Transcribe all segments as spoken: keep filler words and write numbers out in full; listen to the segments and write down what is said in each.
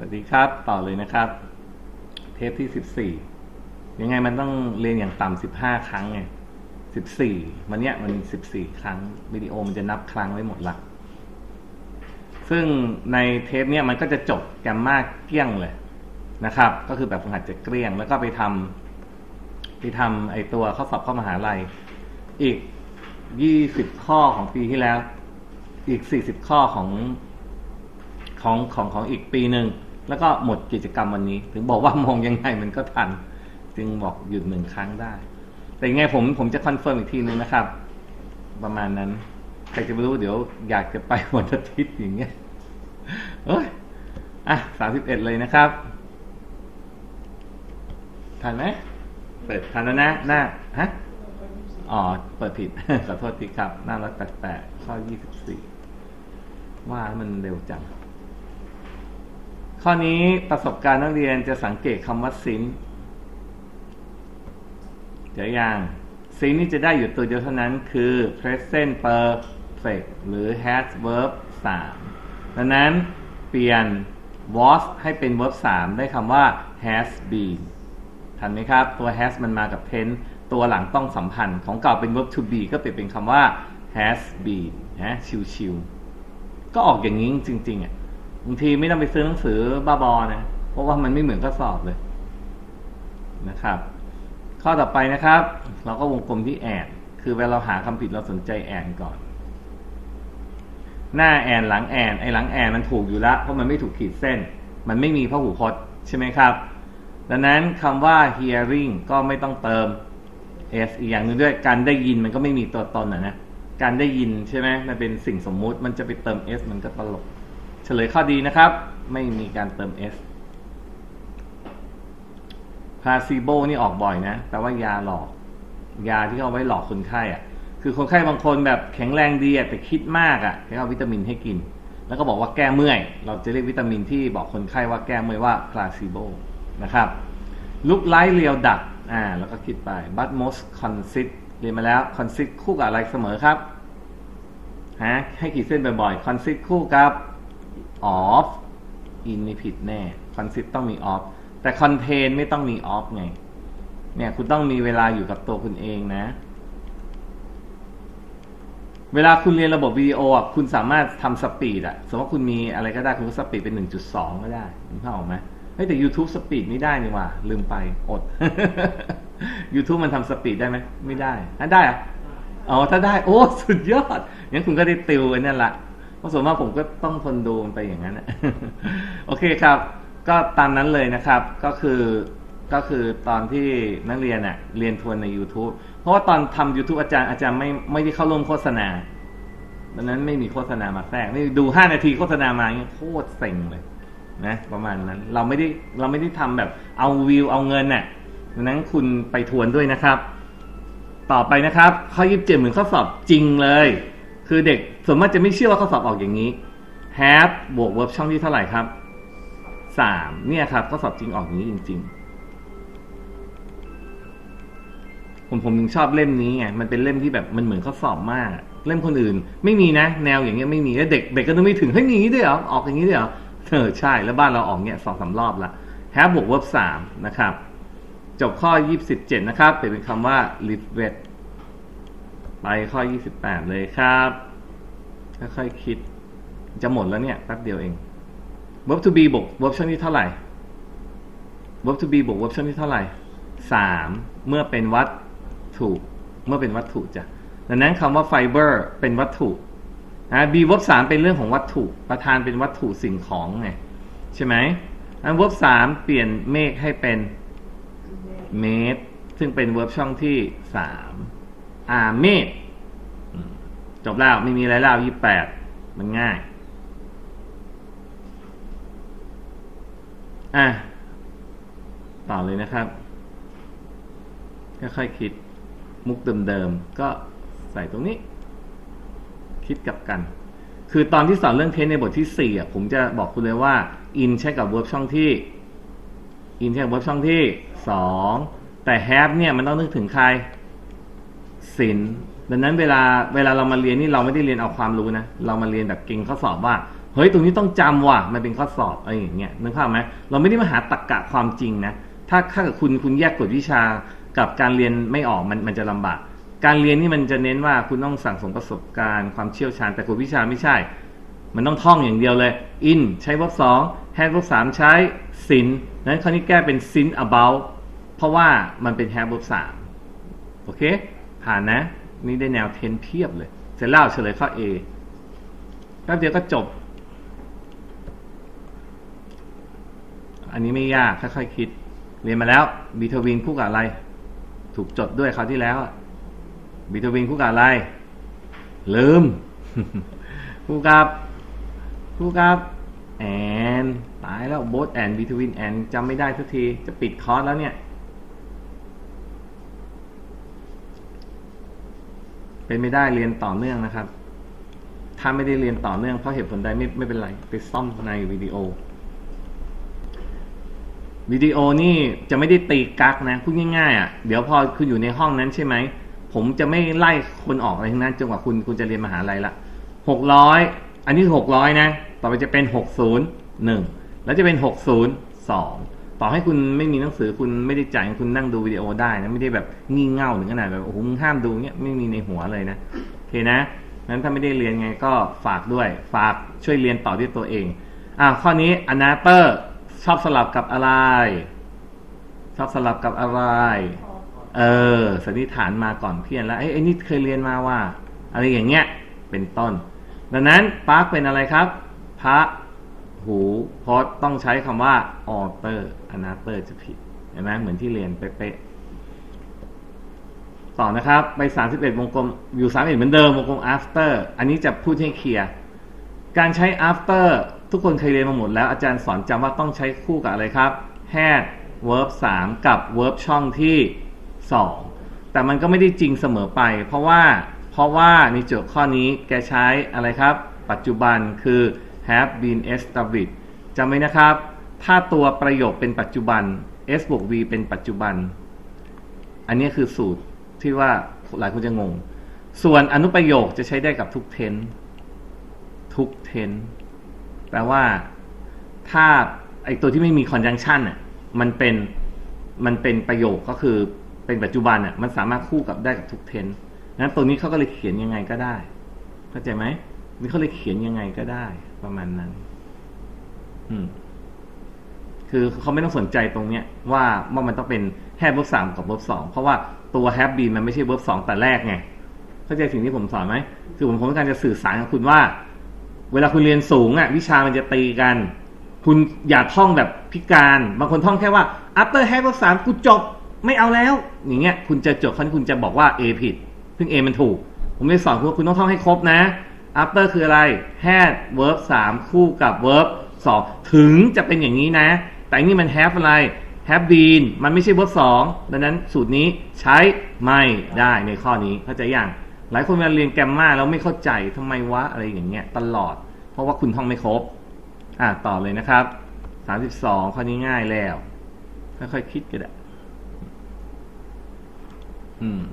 วัสดีครับต่อเลยนะครับเทปที่สิบสี่ยังไงมันต้องเรียนอย่างต่ำสิบห้าครั้งไงสิบสี่มันเนี้ยมันสิบสี่ครั้งวิดีโอมันจะนับครั้งไว้หมดละซึ่งในเทปเนี้ยมันก็จะจบแกมมาเกลี้ยงเลยนะครับก็คือแบบฝึกหัดจะเกลี้ยงแล้วก็ไปทำไปทำไอตัวข้อสอบเข้ามหาลัยอีกยี่สิบข้อของปีที่แล้วอีกสี่สิบข้อของของของของอีกปีหนึ่งแล้วก็หมดกิจกรรมวันนี้ถึงบอกว่ามองยังไงมันก็ทันจึงบอกหยุดหนึ่งครั้งได้แต่ยังไงผมผมจะคอนเฟิร์มอีกทีนึงนะครับประมาณนั้นใครจะไม่รู้เดี๋ยวอยากจะไปวันอาทิตย์อย่างเงี้ยเอ้ยอ่ะสามสิบเอ็ดเลยนะครับทันไหมเปิดทันแล้วนะหน้าฮะอ๋อเปิดผิดขอโทษทีครับหน้าร้อยแปดแปดข้อยี่สิบสี่ว่ามันเร็วจังข้อนี้ประสบการณ์นักเรียนจะสังเกตคำว่าซินเดี๋ยวอย่างซินนี่จะได้อยู่ตัวเดียวเท่านั้นคือ present perfect หรือ has verb สามดังนั้นเปลี่ยน was ให้เป็น verb สามได้คำว่า has been ทันไหมครับตัว has มันมากับ tense ตัวหลังต้องสัมพันธ์ของเก่าเป็น verb to be ก็เปลี่ยนเป็นคำว่า has been นะชิวๆก็ออกอย่างนี้จริงๆอ่ะบางทีไม่ต้องไปซื้อหนังสือบ้าบอนะเพราะว่ามันไม่เหมือนข้อสอบเลยนะครับข้อต่อไปนะครับเราก็วงกลมที่แอนคือเวลาเราหาคำผิดเราสนใจแอนก่อนหน้าแอนหลังแอนไอ้หลังแอนมันถูกอยู่แล้วเพราะมันไม่ถูกขีดเส้นมันไม่มีพหูพจน์ใช่ไหมครับดังนั้นคำว่า hearing ก็ไม่ต้องเติม s อีกอย่างนึงด้วยการได้ยินมันก็ไม่มีตัวตนนะนะการได้ยินใช่ไหมมันเป็นสิ่งสมมุติมันจะไปเติม s มันก็ตลกเฉลยข้อดีนะครับไม่มีการเติม s placebo นี่ออกบ่อยนะแปลว่ายาหลอกยาที่เอาไว้หลอกคนไข้อ่ะคือคนไข้บางคนแบบแข็งแรงดีแต่คิดมากอ่ะเขาเอาวิตามินให้กินแล้วก็บอกว่าแก้เมื่อยเราจะเรียกวิตามินที่บอกคนไข้ว่าแก้เมื่อยว่า placebo นะครับ look like real duck อ่าแล้วก็คิดไป but most consist เรียนมาแล้ว consist คู่กับอะไรเสมอครับฮะให้ขีดเส้นบ่อยๆ consist คู่กับ of in นี่ผิดแน่ consist ต้องมี of แต่ contain ไม่ต้องมี of ไงเนี่ยคุณต้องมีเวลาอยู่กับตัวคุณเองนะเวลาคุณเรียนระบบวิดีโออ่ะคุณสามารถทำสปีดอ่ะสมมติว่าคุณมีอะไรก็ได้คุณก็สปีดเป็น หนึ่งจุดสอง ก็ได้คุณเข้าออกไหมเฮ้ยแต่ YouTube สปีดไม่ได้นี่ว่าลืมไปอด YouTube มันทำสปีดได้ไหมไม่ได้อ่ะได้อ่ะอ๋อถ้าได้โอ้สุดยอดงั้นคุณก็ได้ติวไอ้นั่นละเพราะส่วนมากผมก็ต้องทนดูมันไปอย่างนั้น โอเคครับก็ตามนั้นเลยนะครับก็คือก็คือตอนที่นักเรียนอ่ะเรียนทวนใน YouTube เพราะว่าตอนทำ YouTube อาจารย์อาจารย์ไม่ไม่ได้เข้าร่วมโฆษณาดังนั้นไม่มีโฆษณามาแทรกนี่ดูห้านาทีโฆษณามาเนี่ยโคตรเซ็งเลยนะประมาณนั้นเราไม่ได้เราไม่ได้ทำแบบเอาวิวเอาเงินน่ะดังนั้นคุณไปทวนด้วยนะครับต่อไปนะครับข้อยี่สิบเจ็ดเหมือนข้อสอบจริงเลยคือเด็กส่วนมากจะไม่เชื่อว่าข้อสอบออกอย่างนี้ have บวก verb ช่องที่เท่าไหร่ครับสามเนี่ยครับข้อสอบจริงออกอย่างนี้จริงๆผมผมถึงชอบเล่มนี้ไงมันเป็นเล่มที่แบบมันเหมือนข้อสอบมากเล่มคนอื่นไม่มีนะแนวอย่างเงี้ยไม่มีแล้วเด็กเด็กก็ต้องไม่ถึงเฮ้ยอย่างนี้ด้วยเหรอออกอย่างนี้ด้วยเหรอเออใช่แล้วบ้านเราออกเงี้ยสองสามรอบละ have บวก verb สามนะครับจบข้อยี่สิบเจ็ดนะครับเปลี่ยนเป็นคำว่า live with ไปข้อยี่สิบแปดเลยครับค่อยๆคิดจะหมดแล้วเนี่ยแป๊บเดียวเอง verb to be บวก verb ช่องที่เท่าไหร่ verb to be บวก verb ช่องที่เท่าไหร่สามเมื่อเป็นวัตถุเมื่อเป็นวัตถุจ้ะดังนั้นคำว่า fiber เป็นวัตถุนะ be verb สามเป็นเรื่องของวัตถุประธานเป็นวัตถุสิ่งของไงใช่ไหมอัน verb สามเปลี่ยน make ให้เป็น made ซึ่งเป็น verb ช่องที่สามอ่า made จบแล้วไม่มีอะไรแล้วยี่สิบแปดมันง่ายอ่ะต่อเลยนะครับค่อยๆคิดมุกเดิมๆก็ใส่ตรงนี้คิดกับกันคือตอนที่สอนเรื่องเทนในบทที่สี่อ่ะผมจะบอกคุณเลยว่า in ใช้กับ verb ช่องที่ in ใช้กับ verb ช่องที่สองแต่ have เนี่ยมันต้องนึกถึงใครสินดังนั้นเวลาเวลาเรามาเรียนนี่เราไม่ได้เรียนเอาความรู้นะเรามาเรียนแบบเก่งข้อสอบว่าเฮ้ยตรงนี้ต้องจำว่ะมันเป็นข้อสอบอะไรอย่างเงี้ยนึกภาพไหมเราไม่ได้มาหาตรรกะความจริงนะถ้าถ้าเกิดคุณคุณแยกกฎวิชากับการเรียนไม่ออกมันมันจะลำบากการเรียนนี่มันจะเน้นว่าคุณต้องสั่งสมประสบการณ์ความเชี่ยวชาญแต่กฎวิชาไม่ใช่มันต้องท่องอย่างเดียวเลย in ใช้ verb สอง have verb สามใช้ since นั้นคราวนี้แก้เป็น since about เพราะว่ามันเป็น have verb สามโอเคผ่านนะนี่ได้แนวเทนเพียบเลยเสร็จแล้วเฉลยข้อ A แป๊บเดียวก็จบอันนี้ไม่ยากค่อยๆคิดเรียนมาแล้วบีทวินคู่กับอะไรถูกจดด้วยคราวที่แล้วบีทวินคู่กับอะไรลืม คู่กับคู่กับแอนตายแล้วโบสแอนบีทวินแอนจำไม่ได้สักทีจะปิดคอร์สแล้วเนี่ยเป็นไม่ได้เรียนต่อเนื่องนะครับถ้าไม่ได้เรียนต่อเนื่องเพราะเหตุผลใดไม่ไม่เป็นไรไปซ่อมในวิดีโอวิดีโอนี่จะไม่ได้ตีกักนะพูดง่ายๆอ่ะเดี๋ยวพอคุณอยู่ในห้องนั้นใช่ไหมผมจะไม่ไล่คนออกอะไรทั้งนั้นจนกว่าคุณคุณจะเรียนมหาลัยละหกร้อยอันนี้หกร้อยนะต่อไปจะเป็นหกศูนย์หนึ่งแล้วจะเป็นหกศูนย์สองต่อให้คุณไม่มีหนังสือคุณไม่ได้จ่ายคุณนั่งดูวิดีโอได้นะไม่ได้แบบงี่เง่าถึงขนาดแบบโอ้โหห้ามดูเงี้ยไม่มีในหัวเลยนะโอเคนะนั้นถ้าไม่ได้เรียนไงก็ฝากด้วยฝากช่วยเรียนต่อด้วยตัวเองอ่าข้อนี้อนาเตอร์ชอบสลับกับอะไรชอบสลับกับอะไรเออสันนิษฐานมาก่อนเพี้ยนแล้วไอ้ไอ้นี่เคยเรียนมาว่าอะไรอย่างเงี้ยเป็นต้นดังนั้นปาร์คเป็นอะไรครับพระหูพจน์ต้องใช้คำว่าออเตอร์อนาเตอร์จะผิดเห็นไหมเหมือนที่เรียนเป๊ะๆต่อนะครับไปสามสิบเอ็ดวงกลมอยู่สามสิบเอ็ดเหมือนเดิมวงกลม after อันนี้จะพูดให้เคลียร์การใช้ afterทุกคนเคยเรียนมาหมดแล้วอาจารย์สอนจำว่าต้องใช้คู่กับอะไรครับ had verb สามกับ verb ช่องที่สองแต่มันก็ไม่ได้จริงเสมอไปเพราะว่าเพราะว่าในโจทย์ข้อนี้แกใช้อะไรครับปัจจุบันคือ have been established จำไว้นะครับถ้าตัวประโยคเป็นปัจจุบัน s บวก v เป็นปัจจุบันอันนี้คือสูตรที่ว่าหลายคนจะงงส่วนอนุประโยคจะใช้ได้กับทุก tense ทุก tense แปลว่าถ้าไอตัวที่ไม่มี conjunction อ่ะมันเป็นมันเป็นประโยคก็คือเป็นปัจจุบันอ่ะมันสามารถคู่กับได้กับทุก tense นั้นตัวนี้เขาก็เลยเขียนยังไงก็ได้เข้าใจไหมนี่เขาเลยเขียนยังไงก็ได้ประมาณนั้นอืมคือเขาไม่ต้องสนใจตรงเนี้ยว่าว่ามันต้องเป็น have verb สามกับ verb สองเพราะว่าตัว have been มันไม่ใช่ verb สองแต่แรกไงเข้าใจสิ่งที่ผมสอนไหมคือผมต้องการจะสื่อสารกับคุณว่าเวลาคุณเรียนสูงอ่ะวิชามันจะตีกันคุณอย่าท่องแบบพิการบางคนท่องแค่ว่า after have verb สามกูจบไม่เอาแล้วอย่างเงี้ยคุณจะจบคันคุณจะบอกว่า A ผิดซึ่ง A มันถูกผมเลยสอนคุณว่าคุณต้องท่องให้ครบนะ after คืออะไร had verb สามคู่กับ verb สองถึงจะเป็นอย่างนี้นะแต่นี่มัน have อะไร have been มันไม่ใช่ verb สองดังนั้นสูตรนี้ใช้ไม่ได้ในข้อนี้เข้าใจยังหลายคนมาเรียนแกรมมาแล้วไม่เข้าใจทำไมวะอะไรอย่างเงี้ยตลอดเพราะว่าคุณท่องไม่ครบอ่ะต่อเลยนะครับสามสิบสองข้อนี้ง่ายแล้วค่อยๆ ค, คิดกันอ่ะอืม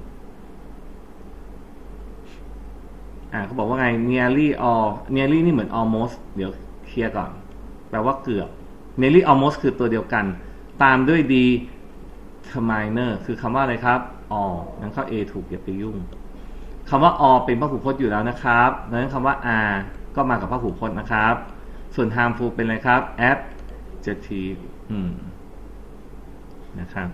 อ่าเขาบอกว่าไง nearly all nearly นี่เหมือน almost เดี๋ยวเคลียร์ก่อนแปลว่าเกือบ nearly almost คือตัวเดียวกันตามด้วย determiner คือคำว่าอะไรครับ all งั้นข้อ A ถูกอย่าไปยุ่งคำว่า all เป็นพหูพจน์อยู่แล้วนะครับดังนั้นคำว่า are ก็มากับพหูพจน์นะครับส่วน harmful เป็นอะไรครับ adjective อืมนะครับ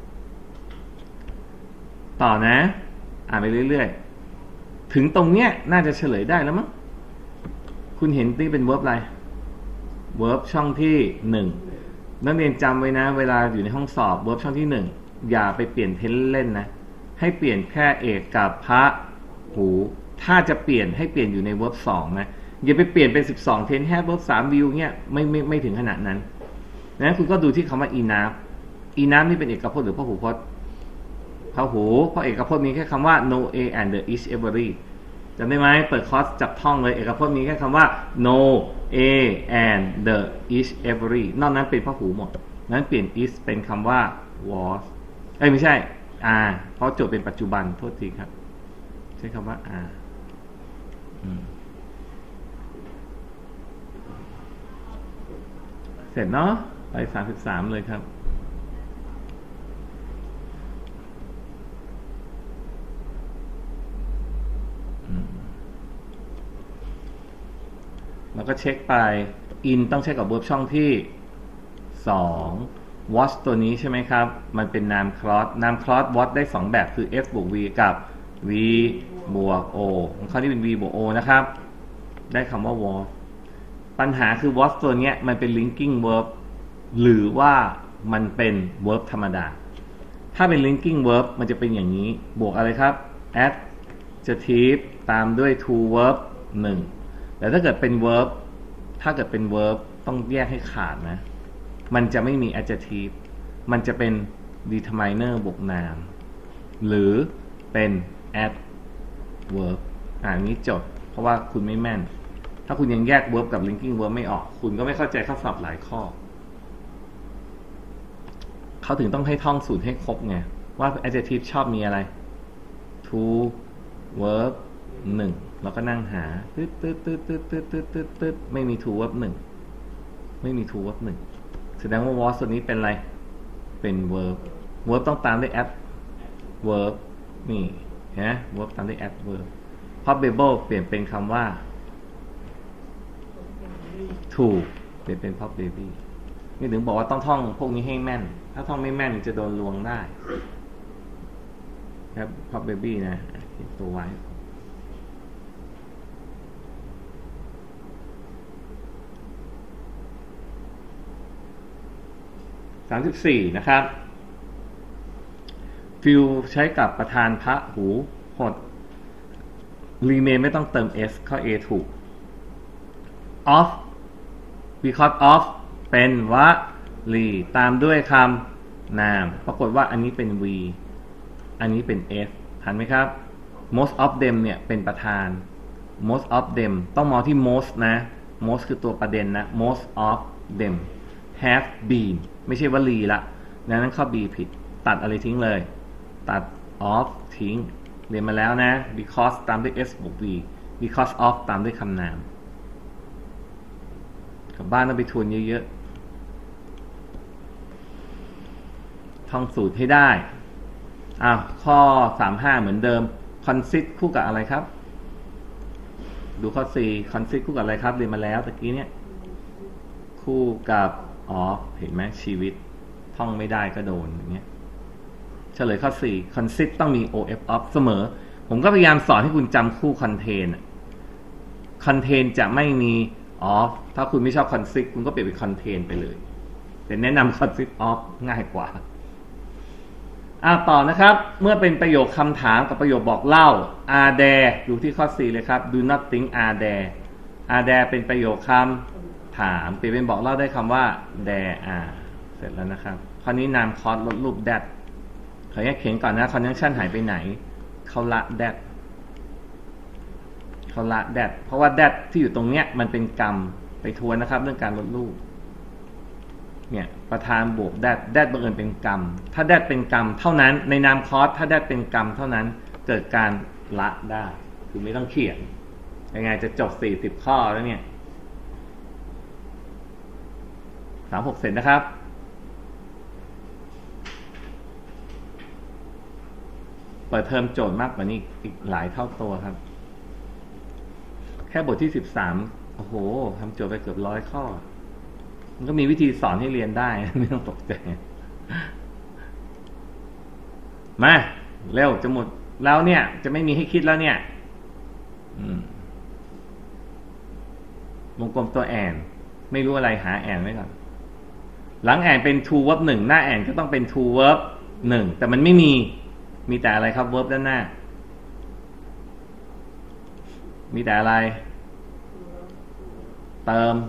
ต่อนะอ่านไปเรื่อยๆถึงตรงเนี้ยน่าจะเฉลยได้แล้วมั้งคุณเห็นนี่เป็น verb อะไร verb ช่องที่หนึ่งนักเรียนจำไว้นะเวลาอยู่ในห้องสอบ verb ช่องที่หนึ่งอย่าไปเปลี่ยนเทนเล่นนะให้เปลี่ยนแค่เอกกับพระหูถ้าจะเปลี่ยนให้เปลี่ยนอยู่ใน verb สองนะอย่าไปเปลี่ยนเป็นสิบสองเทน have verb สาม view เงี้ยไม่ไม่ไม่ถึงขนาดนั้นนั้นคุณก็ดูที่คำว่า enough enough นี่เป็นเอกพจน์หรือพหูพจน์พหูเพราะเอกพจน์มีแค่คำว่า no a and the each every จำได้ไหมเปิดคอร์สจับท่องเลยเอกพจน์มีแค่คำว่า no a and the each every นอกนั้นเป็นพหูหมดนั้นเปลี่ยน is เป็นคำว่า was เอ้ยไม่ใช่ are เพราะโจทย์เป็นปัจจุบันโทษทีครับใช้คำว่า are อืมเสร็จเนาะไปสามสิบสามเลยครับแล้วก็เช็คไป in ต้องเช็คกับ verb ช่องที่สอง watch ตัวนี้ใช่ไหมครับมันเป็นนาม clause นาม clause watch ได้สองแบบคือ s บวก v กับ v บวก o คราวนี้เป็น v บวก o นะครับได้คำว่า watch ปัญหาคือ watch ตัวนี้มันเป็น linking verb หรือว่ามันเป็น verb ธรรมดาถ้าเป็น linking verb มันจะเป็นอย่างนี้บวกอะไรครับ adjective ตามด้วย to verb หนึ่งแต่ถ้าเกิดเป็น verb ถ้าเกิดเป็น verb ต้องแยกให้ขาดนะมันจะไม่มี adjective มันจะเป็น determiner บวกนามหรือเป็น adverb อ่านนี้จดเพราะว่าคุณไม่แม่นถ้าคุณยังแยก verb กับ linking verb ไม่ออกคุณก็ไม่เข้าใจข้อสอบหลายข้อเขาถึงต้องให้ท่องสูตรให้ครบไงว่า adjective ชอบมีอะไร to verb หนึ่งแล้วก็นั่งหาตึ๊ดตึ๊ดตึ๊ดตึ๊ดตึ๊ดตึ๊ดตึ๊ดตึ๊ดไม่มี to verb หนึ่งไม่มี to verb หนึ่งแสดงว่า was ตัวนี้เป็นอะไรเป็น verb verb ต้องตามด้วย adverb นี่นะ verb ตามด้วย adverb probable เปลี่ยนเป็นคำว่า to เปลี่ยนเป็น probably นี่ถึงบอกว่าต้องท่องพวกนี้ให้แม่นถ้าท่องไม่แม่นจะโดนลวงได้ครับ probably นะตัวไว้สามสิบสี่นะครับฟิลใช้กับประธานพระหูหด remain ไม่ต้องเติม s ข้อ a ถูก of because of เป็นวลีตามด้วยคำนามปรากฏว่าอันนี้เป็น v อันนี้เป็น s ทันไหมครับ most of them เนี่ยเป็นประธาน most of them ต้องมองที่ most นะ most คือตัวประเด็นนะ most of them have been ไม่ใช่วลีละดังนั้นข้อ b ผิดตัดอะไรทิ้งเลยตัด of ทิ้งเรียนมาแล้วนะ because ตามด้วย s บวก v because of ตามด้วยคำนามกลับบ้านต้องไปทวนเยอะๆท่องสูตรให้ได้อ้าวข้อสามสิบห้าเหมือนเดิม consist คู่กับอะไรครับดูข้อสี่ consist คู่กับอะไรครับเรียนมาแล้วตะกี้เนี่ยคู่กับof เห็นไหมชีวิตท่องไม่ได้ก็โดนอย่างเงี้ยเฉลยข้อสี่ consist ต้องมี of of เสมอผมก็พยายามสอนให้คุณจำคู่ contain contain จะไม่มี of ถ้าคุณไม่ชอบ consist คุณก็เปลี่ยนเป็น contain ไปเลยแต่แนะนำ consist of ง่ายกว่าอ่าต่อนะครับเมื่อเป็นประโยคคำถามกับประโยคบอกเล่า are there ดูที่ข้อสี่เลยครับ do not think are there are there เป็นประโยคคำถามเปลี่ยนเป็นบอกเล่าได้คำว่า there are เสร็จแล้วนะครับคราวนี้นามคอสลดรูป that ขอแยกเขียนก่อนนะ conjunction หายไปไหนเขาละ that เขาละ that เพราะว่า that ที่อยู่ตรงเนี้ยมันเป็นกรรมไปทวนนะครับเรื่องการลดรูปเนี่ยประธานบวก that that บังเอิญเป็นกรรมถ้า that เป็นกรรมเท่านั้นในนามคอสถ้า that เป็นกรรมเท่านั้นเกิดการละได้คือไม่ต้องเขียนยังไงจะจบสี่สิบข้อแล้วเนี่ยสามหกเสร็จนะครับเปิดเทอมโจทย์มากกว่านี้อีกหลายเท่าตัวครับแค่บทที่สิบสามโอ้โหทำโจทย์ไปเกือบร้อยข้อมันก็มีวิธีสอนให้เรียนได้ไม่ต้องตกใจมาเร็วจะหมดแล้วเนี่ยจะไม่มีให้คิดแล้วเนี่ยวงกลมตัวแอนไม่รู้อะไรหาแอนไว้ก่อนหลังแอนเป็น to verb หนึ่งหน้าแอนก็ต้องเป็น to verb หนึ่งแต่มันไม่มีมีแต่อะไรครับ verb ด้านหน้ามีแต่อะไรเติม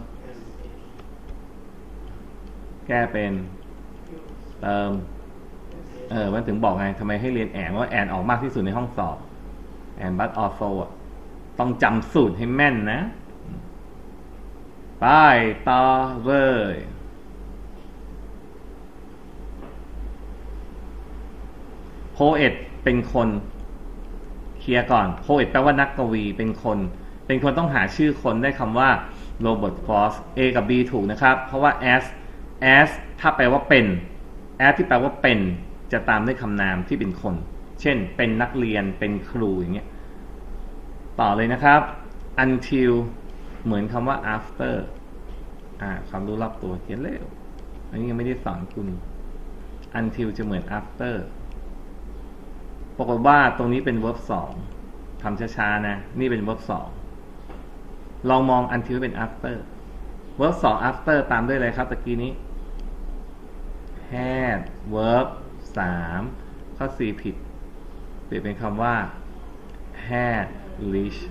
แก้เป็นเติมเออมันถึงบอกไงทำไมให้เรียนแอนว่าแอนออกมากที่สุดในห้องสอบแอนบัตออโซต้องจำสูตรให้แม่นนะไปต่อเลยโพเอตเป็นคนเคลียร์ก่อนโพเอตแปลว่านักกวีเป็นคนเป็นคนต้องหาชื่อคนได้คำว่า Robert Frost A กับ B ถูกนะครับเพราะว่า as as ถ้าแปลว่าเป็น as ที่แปลว่าเป็นจะตามด้วยคำนามที่เป็นคนเช่นเป็นนักเรียนเป็นครูอย่างเงี้ยต่อเลยนะครับ until เหมือนคำว่า after อ่าความรู้รอบตัวเขียนเร็วอันนี้ยังไม่ได้สอนคุณ until จะเหมือน after ปรากฏว่าตรงนี้เป็น verb สองทำช้าๆนะนี่เป็น verb สองลองมอง until เป็น after verb สอง after ตามด้วยอะไรครับตะกี้นี้ had verb สามข้อ C ผิดเปลี่ยนเป็นคำว่า had reached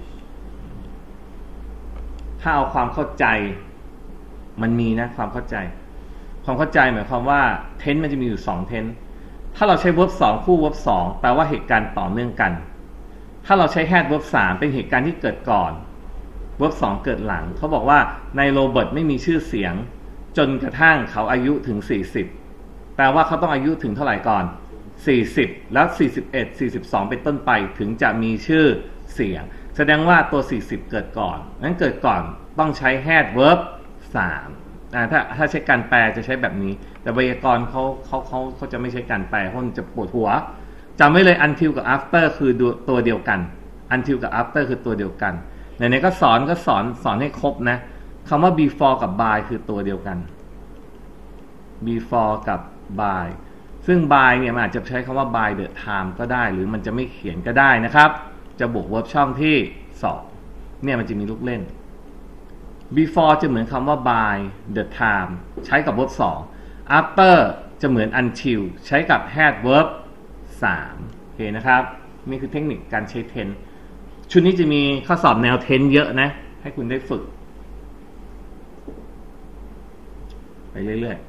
ถ้าเอาความเข้าใจมันมีนะความเข้าใจความเข้าใจหมายความว่า tense มันจะมีอยู่สอง tense ถ้าเราใช้ verb สองคู่ verb สองแปลว่าเหตุการณ์ต่อเนื่องกันถ้าเราใช้ had verb สามเป็นเหตุการณ์ที่เกิดก่อน verb สองเกิดหลังเขาบอกว่าในโรเบิร์ตไม่มีชื่อเสียงจนกระทั่งเขาอายุถึงสี่สิบแปลว่าเขาต้องอายุถึงเท่าไหร่ก่อนสี่สิบแล้วสี่สิบเอ็ด สี่สิบสองเป็นต้นไปถึงจะมีชื่อเสียงแสดงว่าตัวสี่สิบเกิดก่อนนั้นเกิดก่อนต้องใช้ had verb สามอ่าถ้าถ้าใช้การแปลจะใช้แบบนี้แต่ไวยากรณ์เขาเขาเขาเขาจะไม่ใช้การแปลเพราะมันจะปวดหัวจำไว้เลย until กับ after คือตัวเดียวกัน until กับ after คือตัวเดียวกันไหนๆก็สอนก็สอนสอนให้ครบนะคำว่า before กับ by คือตัวเดียวกัน before กับ by ซึ่ง by เนี่ยมันอาจจะใช้คำว่า by the time ก็ได้หรือมันจะไม่เขียนก็ได้นะครับจะบวก verb ช่องที่สองเนี่ยมันจะมีลูกเล่น before จะเหมือนคำว่า by the time ใช้กับ verb สอง after จะเหมือน until ใช้กับ had verb สามโอเคนะครับนี่คือเทคนิคการใช้ tense ชุดนี้จะมีข้อสอบแนว tense เยอะนะให้คุณได้ฝึกไปเรื่อย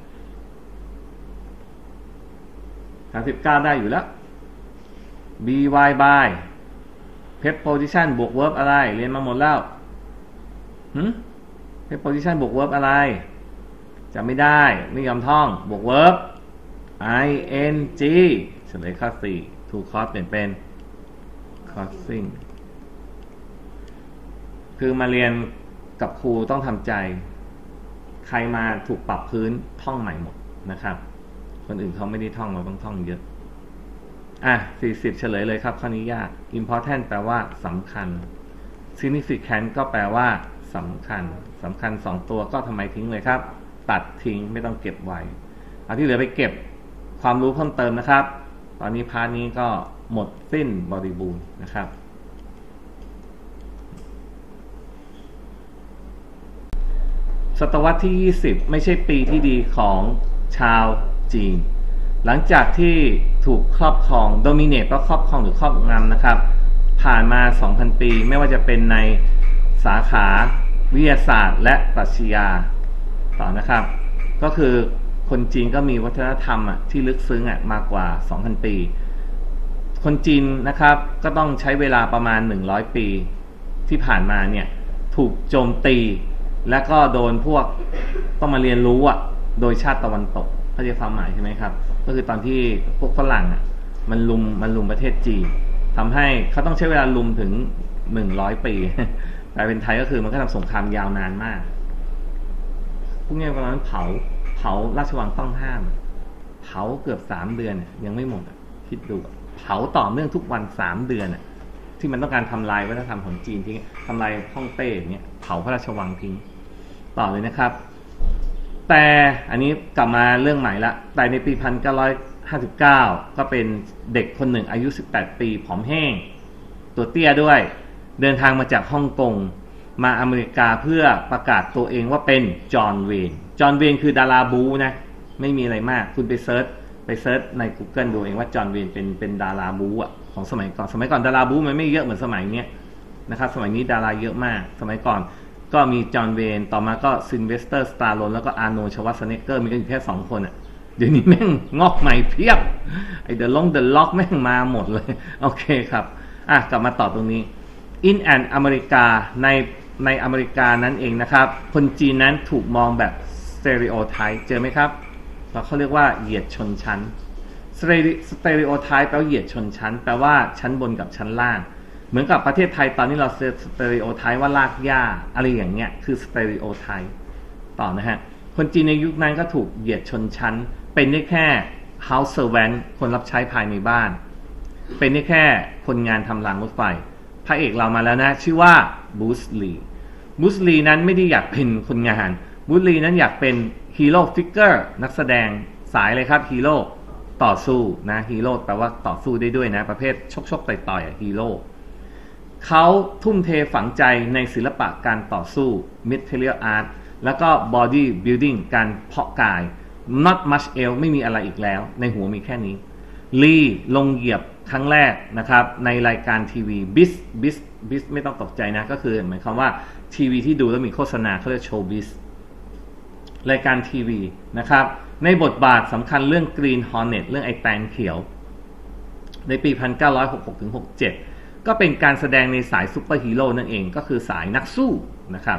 ๆสามสิบเก้าได้อยู่แล้ว by by preposition บวก verb อะไรเรียนมาหมดแล้วหืม preposition บวก verb อะไรจำไม่ได้ไม่ยอมท่องบวก verb ing เฉลยข้อสี่ to cause เปลี่ยนเป็น causing คือมาเรียนกับครูต้องทำใจใครมาถูกปรับพื้นท่องใหม่หมดนะครับคนอื่นเขาไม่ได้ท่องเราต้องท่องเยอะอ่ะสี่สิบเฉลยเลยครับข้อนี้ยาก important แปลว่าสำคัญ significant ก็แปลว่าสำคัญสำคัญสองตัวก็ทำไมทิ้งเลยครับตัดทิ้งไม่ต้องเก็บไว้เอาที่เหลือไปเก็บความรู้เพิ่มเติมนะครับตอนนี้พาร์ทนี้ก็หมดสิ้นบริบูรณ์นะครับศตวรรษที่ยี่สิบไม่ใช่ปีที่ดีของชาวจีนหลังจากที่ถูกครอบครอง dominate ก็ครอบครองหรือครอบงำนะครับผ่านมา สองพัน ปีไม่ว่าจะเป็นในสาขาวิทยาศาสตร์และปรัชญาต่อนะครับก็คือคนจีนก็มีวัฒนธรรมอ่ะที่ลึกซึ้งอ่ะมากกว่า สองพัน ปีคนจีนนะครับก็ต้องใช้เวลาประมาณหนึ่งร้อยปีที่ผ่านมาเนี่ยถูกโจมตีและก็โดนพวกต้องมาเรียนรู้อ่ะโดยชาติตะวันตกเข้าใจความหมายใช่ไหมครับก็คือตอนที่พวกฝรั่งอ่ะมันลุมมันลุมประเทศจีนทำให้เขาต้องใช้เวลาลุมถึงหนึ่งร้อยปีแต่เป็นไทยก็คือมันก็ทำสงครามยาวนานมากพวกนี้ตอนนั้นเผาเผาราชวังต้องห้ามเผาเกือบสามเดือนยังไม่หมดคิดดูเผาต่อเนื่องทุกวันสามเดือนที่มันต้องการทำลายวัฒนธรรมของจีนทิ้งทำลายฮ่องเต้เนี่ยเผาพระราชวังทิ้งต่อเลยนะครับแต่อันนี้กลับมาเรื่องใหม่ละแต่ในปีหนึ่งพันเก้าร้อยห้าสิบเก้าก็เป็นเด็กคนหนึ่งอายุสิบแปดปีผอมแห้งตัวเตี้ยด้วยเดินทางมาจากฮ่องกงมาอเมริกาเพื่อประกาศตัวเองว่าเป็นจอห์นเวนจอห์นเวนคือดาราบูนะไม่มีอะไรมากคุณไปเซิร์ชไปเซิร์ชใน Google ดูเองว่าจอห์นเวนเป็นเป็นดาราบูอ่ะของสมัยก่อนสมัยก่อนดาราบูมันไม่เยอะเหมือนสมัยนี้นะครับสมัยนี้ดาราเยอะมากสมัยก่อนก็มีจอห์นเวนต่อมาก็ซิลเวสเตอร์สตาร์โลนแล้วก็อาร์โนลด์ชวัตซ์เนกเกอร์มีกันอยู่แค่สองคนอ่ะเดี๋ยวนี้แม่งงอกใหม่เพียบไอเดอะลงเดอะล็อกแม่งมาหมดเลยโอเคครับอ่ะกลับมาต่อตรงนี้ in and อเมริกาในในอเมริกานั้นเองนะครับคนจีนนั้นถูกมองแบบ stereotype เจอไหมครับเราเขาเรียกว่าเหยียดชนชั้น stereotype แปลว่าเหยียดชนชั้นแปลว่าชั้นบนกับชั้นล่างเหมือนกับประเทศไทยตอนนี้เราสเตอริโอไทป์ว่าลากหญ้าอะไรอย่างเงี้ยคือสเตอริโอไทป์ต่อนะฮะคนจีนในยุคนั้นก็ถูกเหยียดชนชั้นเป็นได้แค่ house servant คนรับใช้ภายในบ้านเป็นได้แค่คนงานทำรางรถไฟพระเอกเรามาแล้วนะชื่อว่าบูสลีบูสลีนั้นไม่ได้อยากเป็นคนงานบูสลีนั้นอยากเป็นฮีโร่ฟิกเกอร์นักแสดงสายเลยครับฮีโร่ต่อสู้นะฮีโร่แปลว่าต่อสู้ได้ด้วยนะประเภทชกชกต่อยต่อยฮีโร่เขาทุ่มเทฝังใจในศิลปะการต่อสู้ Martial Art แล้วก็ Body Building การเพาะกาย Not much else ไม่มีอะไรอีกแล้วในหัวมีแค่นี้ลีลงเหยียบครั้งแรกนะครับในรายการทีวีบิสบิสบิสไม่ต้องตกใจนะก็คือหมายความว่าทีวีที่ดูแล้วมีโฆษณาเขาเรียกโชว์บิสรายการทีวีนะครับในบทบาทสำคัญเรื่อง Green Hornet เรื่องไอแตนเขียวในปี หนึ่งพันเก้าร้อยหกสิบหกถึงหกสิบเจ็ด ก็เป็นการแสดงในสายซูเปอร์ฮีโร่นั่นเองก็คือสายนักสู้นะครับ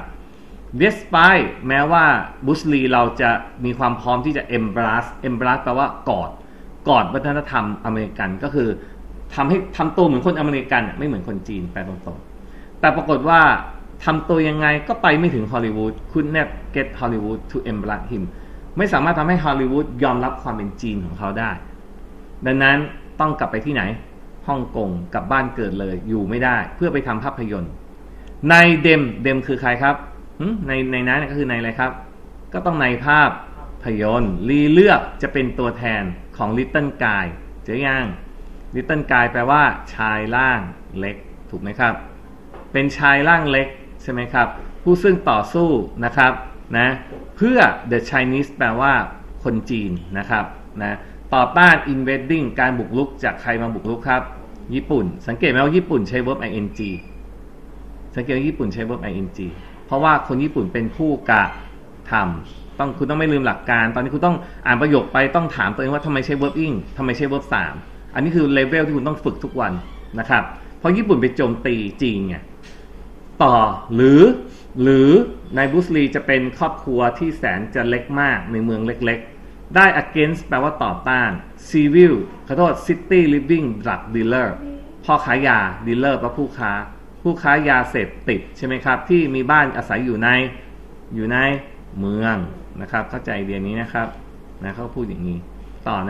Despite แม้ว่าบูสลีเราจะมีความพร้อมที่จะ embrace embrace แปลว่ากอดกอดวัฒนธรรมอเมริกันก็คือทำให้ทำตัวเหมือนคนอเมริกันไม่เหมือนคนจีนแปลตรงๆแต่ปรากฏว่าทำตัวยังไงก็ไปไม่ถึงฮอลลีวูดคุณแนบ get Hollywood to embrace him ไม่สามารถทำให้ฮอลลีวูดยอมรับความเป็นจีนของเขาได้ดังนั้นต้องกลับไปที่ไหนฮ่องกงกลับบ้านเกิดเลยอยู่ไม่ได้เพื่อไปทำภาพยนตร์ในเดมเดมคือใครครับในในนั้นก็คือในอะไรครับก็ต้องในภาพยนตร์ลีเลือกจะเป็นตัวแทนของ Little Guy เจ๊ยัง Little Guy แปลว่าชายร่างเล็กถูกไหมครับเป็นชายร่างเล็กใช่ไหมครับผู้ซึ่งต่อสู้นะครับนะเพื่อ The Chinese แปลว่าคนจีนนะครับนะต่อต้าน invading การบุกรุกจากใครมาบุกรุกครับญี่ปุ่นสังเกตไหมว่าญี่ปุ่นใช้ verb ing สังเกตว่าญี่ปุ่นใช้ verb ing เพราะว่าคนญี่ปุ่นเป็นผู้กระทำต้องคุณต้องไม่ลืมหลักการตอนนี้คุณต้องอ่านประโยคไปต้องถามตัวเองว่าทำไมใช้ verb ing ทำไมใช้ verb สามอันนี้คือเลเวลที่คุณต้องฝึกทุกวันนะครับเพราะญี่ปุ่นไปโจมตีจีนไงต่อหรือหรือในบูสลีจะเป็นครอบครัวที่แสนจะเล็กมากในเมืองเล็กๆได้ against แปลว่าต่อต้าน civil ขอโทษ city living drug dealer พ่อค้ายา dealer แปลว่าผู้ค้าผู้ค้ายาเสพติดใช่ไหมครับที่มีบ้านอาศัยอยู่ในอยู่ในเมืองนะครับเข้าใจเดียนี้นะครับนะเขาพูดอย่างนี้ต่อนะ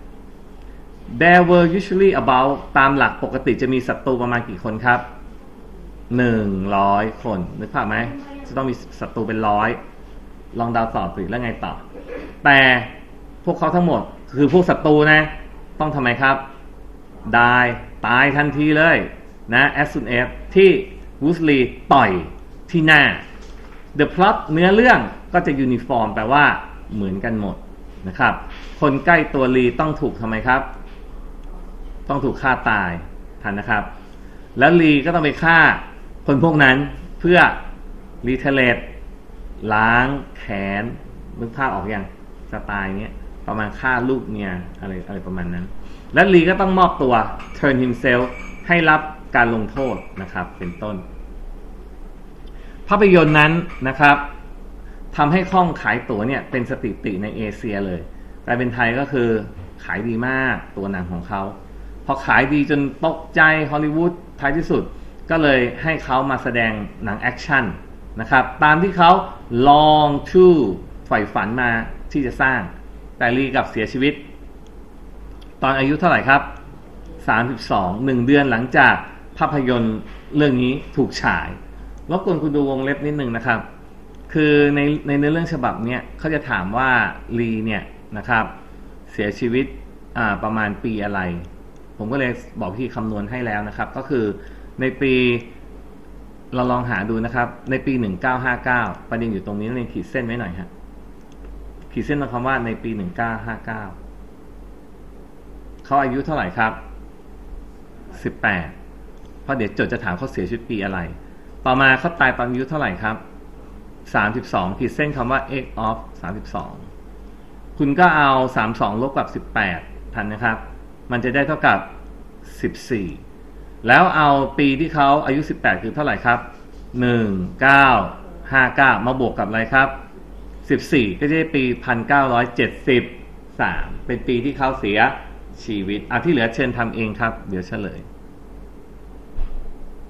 there were usually about ตามหลักปกติจะมีศัตรูประมาณกี่คนครับหนึ่งร้อยคนนึกภาพไหมจะต้องมีศัตรูเป็นร้อยลองเดาต่อสิแล้วไงต่อแต่พวกเขาทั้งหมดคือพวกศัตรูนะต้องทำไมครับได้ตายทันทีเลยนะ as soon as ที่วูสลีต่อยที่หน้า the plot เนื้อเรื่องก็จะยูนิฟอร์มแปลว่าเหมือนกันหมดนะครับคนใกล้ตัวลีต้องถูกทำไมครับต้องถูกฆ่าตายทันนะครับแล้วลีก็ต้องไปฆ่าคนพวกนั้นเพื่อรีเทเลตล้างแขนนึกภาพออกอย่างสไตล์เนี้ยประมาณฆ่าลูกเมียอะไรอะไรประมาณนั้นและลีก็ต้องมอบตัว turn himself ให้รับการลงโทษนะครับเป็นต้นภาพยนตร์นั้นนะครับทำให้ข้องขายตั๋วเนี่ยเป็นสถิติในเอเชียเลยแต่เป็นไทยก็คือขายดีมากตัวหนังของเขาพอขายดีจนตกใจฮอลลีวูดท้ายที่สุดก็เลยให้เขามาแสดงหนังแอคชั่นนะครับตามที่เขาลองทู่ใฝ่ฝันมาที่จะสร้างแต่ลีกับเสียชีวิตตอนอายุเท่าไหร่ครับสามสิบสอง หนึ่งเดือนหลังจากภาพยนตร์เรื่องนี้ถูกฉายรบกวนคุณดูวงเล็บนิดนึงนะครับคือในในเนื้อเรื่องฉบับเนี้ยเขาจะถามว่าลีเนี่ยนะครับเสียชีวิตอ่าประมาณปีอะไรผมก็เลยบอกวิธีคำนวณให้แล้วนะครับก็คือในปีเราลองหาดูนะครับในปีหนึ่งเก้าห้าเก้าประเด็นอยู่ตรงนี้นั่นเองขีดเส้นไว้หน่อยฮะขีดเส้นตรงคำว่าในปีหนึ่งเก้าห้าเก้าเขาอายุเท่าไหร่ครับสิบแปดเพราะเดี๋ยวโจทย์จะถามเขาเสียชีวิตปีอะไรต่อมาเขาตายตอนอายุเท่าไหร่ครับสามสิบสองขีดเส้นคำว่า x of สามสิบสองคุณก็เอาสามสิบสองลบกับสิบแปดทันนะครับมันจะได้เท่ากับสิบสี่แล้วเอาปีที่เขาอายุสิบแปดคือเท่าไหร่ครับหนึ่งเก้าห้าเก้ามาบวกกับอะไรครับสิบสี่ก็จะได้ปีหนึ่งพันเก้าร้อยเจ็ดสิบสามเป็นปีที่เขาเสียชีวิตอ่ะที่เหลือเชิญทำเองครับเดี๋ยวเฉลย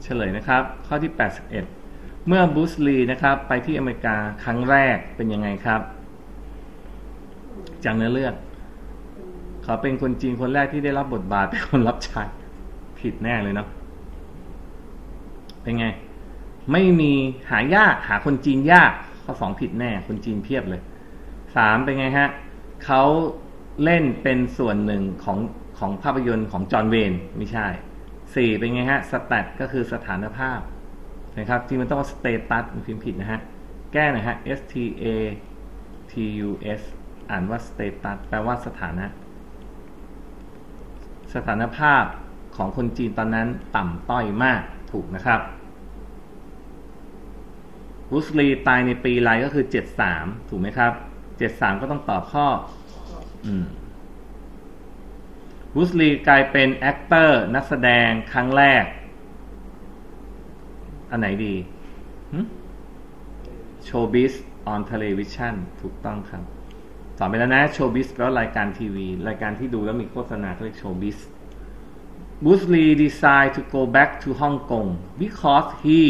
เฉลยนะครับข้อที่แปดสิบเอ็ดเมื่อบูสลีนะครับไปที่อเมริกาครั้งแรกเป็นยังไงครับจากเนื้อเรื่องเขาเป็นคนจีนคนแรกที่ได้รับบทบาทเป็นคนรับใช้ผิดแน่เลยเนาะเป็นไงไม่มีหายากหาคนจีนยากข้อสองผิดแน่คนจีนเพียบเลยสามเป็นไงฮะเขาเล่นเป็นส่วนหนึ่งของของภาพยนตร์ของจอห์นเวนไม่ใช่สี่เป็นไงฮะสแตทก็คือสถานภาพนะครับที่มันต้องสเตตัสมันพิมพ์ผิดนะฮะแก้หน่อยฮะ S T A T U S อ่านว่าสเตตัสแปลว่าสถานะสถานภาพของคนจีนตอนนั้นต่ำต้อยมากถูกนะครับบูสลีตายในปีไรก็คือเจ็ดสิบสามถูกไหมครับเจ็ดสิบสามก็ต้องตอบข้ออืมบูสลีกลายเป็นแอคเตอร์นักแสดงครั้งแรกอันไหนดีโชว์บิสออนเทเลวิชั่นถูกต้องครับสอนไปแล้วนะโชว์บิสแปลว่ารายการทีวีรายการที่ดูแล้วมีโฆษณาเขาเรียกโชว์บิสBruce Lee decided to go back to Hong Kong because he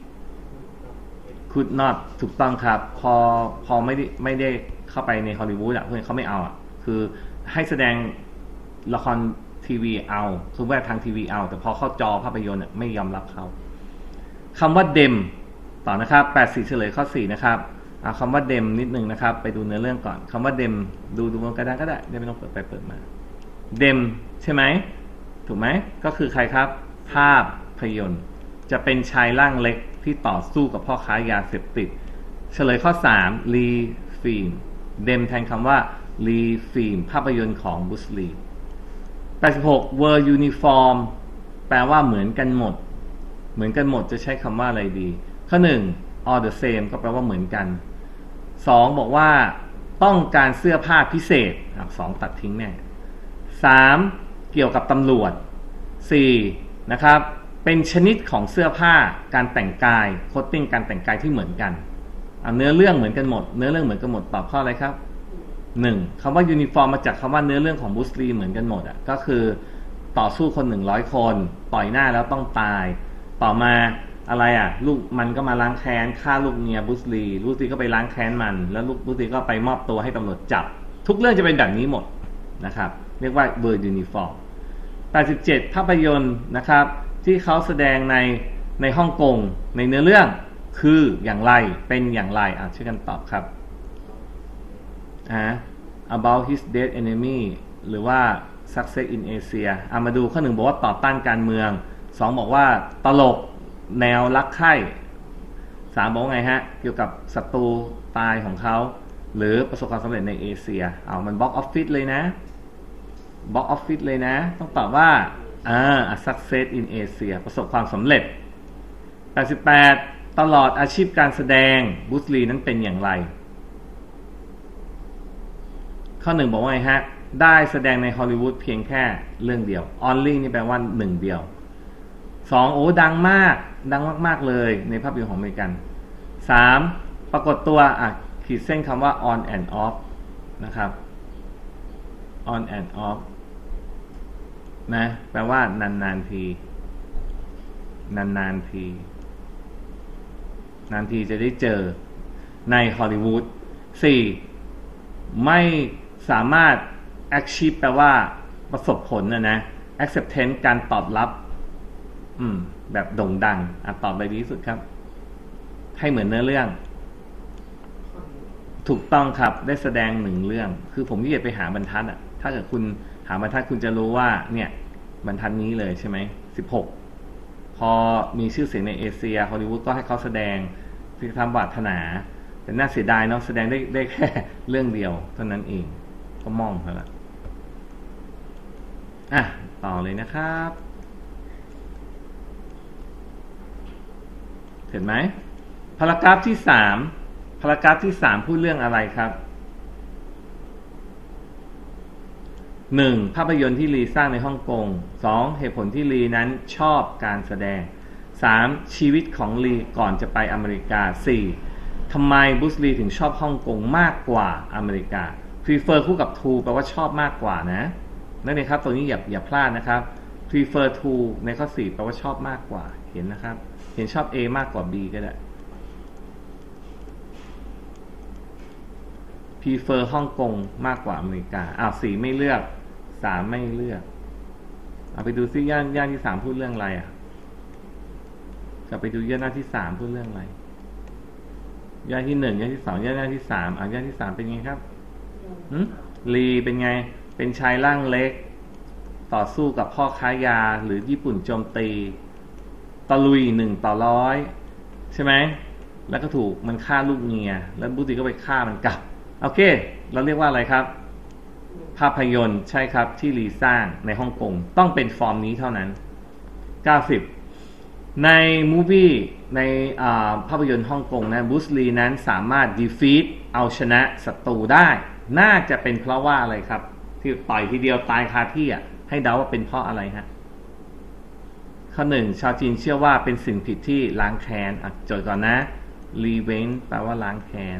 could not ถูกต้องครับพอพอไม่ได้ไม่ได้เข้าไปในฮอลลีวูดอ่ะเพื่อนเขาไม่เอาอ่ะคือให้แสดงละครทีวีเอาคือว่าทางทีวีเอาแต่พอเข้าจอภาพยนตร์ไม่ยอมรับเขาคำว่าเดมต่อนะครับแปดสี่เฉลยข้อสี่นะครับเอาคำว่าเดมนิดนึงนะครับไปดูเนื้อเรื่องก่อนคำว่าเดมดูดูบนกระดานก็ได้ไม่ต้องเปิดไปเปิดมาเดมใช่ไหมถูกไหมก็คือใครครับภาพยนตร์จะเป็นชายร่างเล็กที่ต่อสู้กับพ่อค้ายาเสพติดเฉลยข้อสามลีฟิล์มเดมแทนคำว่าลีฟิล์มภาพยนตร์ของบูสลีแปดสิบหก were uniform แปลว่าเหมือนกันหมดเหมือนกันหมดจะใช้คำว่าอะไรดีข้อหนึ่ง all the same ก็แปลว่าเหมือนกันสองบอกว่าต้องการเสื้อผ้าพิเศษสองตัดทิ้งแน่สามเกี่ยวกับตำรวจสี่นะครับเป็นชนิดของเสื้อผ้าการแต่งกายโคตติ้งการแต่งกายที่เหมือนกันเนื้อเรื่องเหมือนกันหมดเนื้อเรื่องเหมือนกันหมดตอบข้ออะไรครับหนึ่งคำว่ายูนิฟอร์มมาจากคำว่าเนื้อเรื่องของบูสลีเหมือนกันหมดอ่ะก็คือต่อสู้คนหนึ่งร้อยคนต่อยหน้าแล้วต้องตายต่อมาอะไรอ่ะลูกมันก็มาล้างแค้นฆ่าลูกเมียบูสลีบูสลีก็ไปล้างแค้นมันแล้วลูกบูสลีก็ไปมอบตัวให้ตำรวจจับทุกเรื่องจะเป็นแบบนี้หมดนะครับเรียกว่าเวอร์ยูนิฟอร์มแปดสิบเจ็ดภาพยนตร์นะครับที่เขาแสดงในในฮ่องกงในเนื้อเรื่องคืออย่างไรเป็นอย่างไรอ่ะช่วยกันตอบครับอ่า about his dead enemy หรือว่า success in Asia อ่ะมาดูข้อหนึ่งบอกว่าต่อต้านการเมืองสองบอกว่าตลกแนวรักใคร่สามบอกไงฮะเกี่ยวกับศัตรูตายของเขาหรือประสบความสำเร็จในเอเชียเอามัน box office เลยนะ box office เลยนะต้องตอบว่าอ่า success in Asia ประสบความสำเร็จแปดสิบแปดตลอดอาชีพการแสดงบูสลีนั้นเป็นอย่างไรข้อหนึ่งบอกว่าไงฮะได้แสดงในฮอลลีวูดเพียงแค่เรื่องเดียว only นี่แปลว่าหนึ่งเดียวสองโอ้ดังมากดังมากๆเลยในภาพยนตร์ของอเมริกันสามปรากฏตัวอ่ะขีดเส้นคำว่า on and off นะครับ on and off นะแปลว่านานๆทีนานๆทีนานทีจะได้เจอในฮอลลีวูดสี่ไม่สามารถ achieve แปลว่าประสบผลนะนะ acceptance การตอบรับอืมแบบโด่งดังอ่ะตอบไปดีที่สุดครับให้เหมือนเนื้อเรื่องถูกต้องครับได้แสดงหนึ่งเรื่องคือผมที่จะไปหาบรรทัดอ่ะถ้าเกิดคุณหาบรรทัดคุณจะรู้ว่าเนี่ยบรรทัดนี้เลยใช่ไหมสิบหกพอมีชื่อเสียงในเอเชียฮอลลีวูดก็ให้เขาแสดงที่ทำบาทนาแต่น่าเสียดายเนาะแสดงได้ได้แค่เรื่องเดียวเท่านั้นเองก็มองเขาละอ่ะต่อเลยนะครับเห็นไหมพารากราฟที่สามพารากราฟที่สามพูดเรื่องอะไรครับหนึ่งภาพยนตร์ที่ลีสร้างในฮ่องกงสองเหตุผลที่ลีนั้นชอบการแสดงสามชีวิตของลีก่อนจะไปอเมริกาสี่ทำไมบูสลีถึงชอบฮ่องกงมากกว่าอเมริกา prefer คู่กับ to แปลว่าชอบมากกว่านะนั่นเองครับตรงนี้อย่าอย่าพลาดนะครับ prefer to ในข้อสี่แปลว่าชอบมากกว่าเห็นนะครับเห็นชอบ A มากกว่า B ก็ได้ prefer ฮ่องกงมากกว่าอเมริกาอ้าวสี่ไม่เลือกสามไม่เลือกเอาไปดูซิย่านย่านที่สามพูดเรื่องอะไรอ่ะกลับไปดูย่านที่สามพูดเรื่องอะไรย่านที่หนึ่งย่านที่สองย่านที่สามอ่ะย่านที่สามเป็นไงครับหืมลีเป็นไงเป็นชายร่างเล็กต่อสู้กับพ่อค้ายาหรือญี่ปุ่นโจมตีตะลุยหนึ่งต่อร้อยใช่ไหมแล้วก็ถูกมันฆ่าลูกเมียแล้วบุตรีก็ไปฆ่ามันกลับโอเคเราเรียกว่าอะไรครับภาพยนตร์ใช่ครับที่ลีสร้างในฮ่องกงต้องเป็นฟอร์มนี้เท่านั้นเก้าสิบในมูฟวี่ในภาพยนตร์ฮ่องกงนะบูสลีนั้นสามารถดีฟีตเอาชนะศัตรูได้น่าจะเป็นเพราะว่าอะไรครับที่ต่อยทีเดียวตายคาที่อ่ะให้เดาว่าเป็นเพราะอะไรฮะข้อหนึ่งชาวจีนเชื่อว่าเป็นสิ่งผิดที่ล้างแค้นอ่ะจดก่อนนะรีเวนแปลว่าล้างแค้น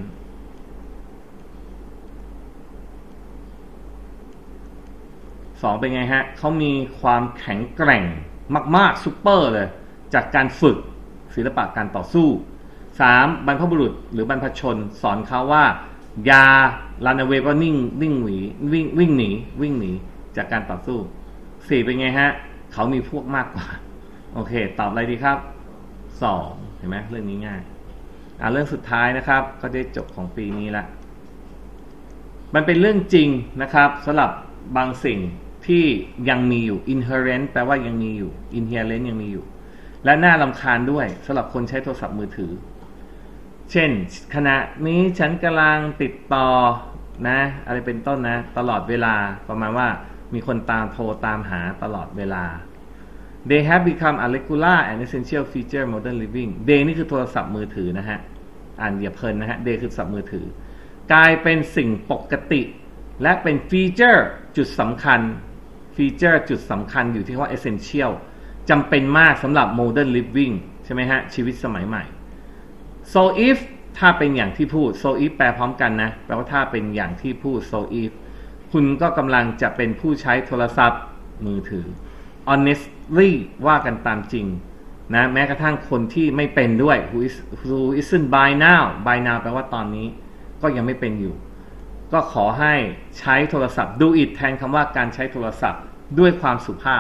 สองเป็นไงฮะเขามีความแข็งแกร่งมากๆซุปเปอร์เลยจากการฝึกศิลปะการต่อสู้สามบรรพบุรุษหรือบรรพชนสอนเขาว่ายาลานาเวก็นิ่งนิ่งหนีวิ่งวิ่งหนีวิ่งหนีจากการต่อสู้สี่เป็นไงฮะเขามีพวกมากกว่าโอเคตอบอะไรดีครับสองเห็นไหมเรื่องนี้ง่ายอ่าเรื่องสุดท้ายนะครับก็ได้จบของปีนี้ละมันเป็นเรื่องจริงนะครับสำหรับบางสิ่งที่ยังมีอยู่ inherent แปลว่ายังมีอยู่ inherent ยังมีอยู่และน่ารำคาญด้วยสำหรับคนใช้โทรศัพท์มือถือเช่นขณะนี้ฉันกำลังติดต่อนะอะไรเป็นต้นนะตลอดเวลาประมาณว่ามีคนตามโทรตามหาตลอดเวลา they have become a regular and essential feature modern living they นี่คือโทรศัพท์มือถือนะฮะอ่านอย่าเพลินนะฮะ they คือโทรศัพท์มือถือกลายเป็นสิ่งปกติและเป็นฟีเจอร์จุดสำคัญฟีเจอร์จุดสำคัญอยู่ที่ว่า essential จำเป็นมากสำหรับ modern living ใช่ไหมฮะชีวิตสมัยใหม่ so if ถ้าเป็นอย่างที่พูด so if แปลพร้อมกันนะแปลว่าถ้าเป็นอย่างที่พูด so if คุณก็กำลังจะเป็นผู้ใช้โทรศัพท์มือถือ honestly ว่ากันตามจริงนะแม้กระทั่งคนที่ไม่เป็นด้วย who is who isn't by now by now แปลว่าตอนนี้ก็ยังไม่เป็นอยู่ก็ขอให้ใช้โทรศัพท์ do it แทนคำว่าการใช้โทรศัพท์ด้วยความสุภาพ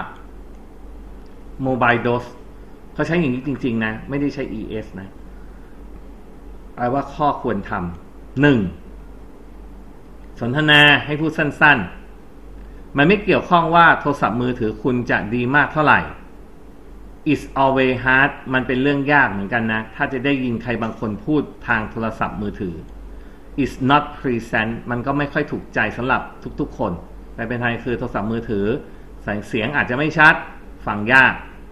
mobile dose เขาใช้อย่างนี้จริงๆนะไม่ได้ใช้ อี เอส นะแปลว่าข้อควรทำหนึ่งสนทนาให้พูดสั้นๆมันไม่เกี่ยวข้องว่าโทรศัพท์มือถือคุณจะดีมากเท่าไหร่ it's always hard มันเป็นเรื่องยากเหมือนกันนะถ้าจะได้ยินใครบางคนพูดทางโทรศัพท์มือถือis not present มันก็ไม่ค่อยถูกใจสำหรับทุกๆคนแต่เป็นไทยคือโทรศัพท์มือถือเสียงอาจจะไม่ชัดฟังยาก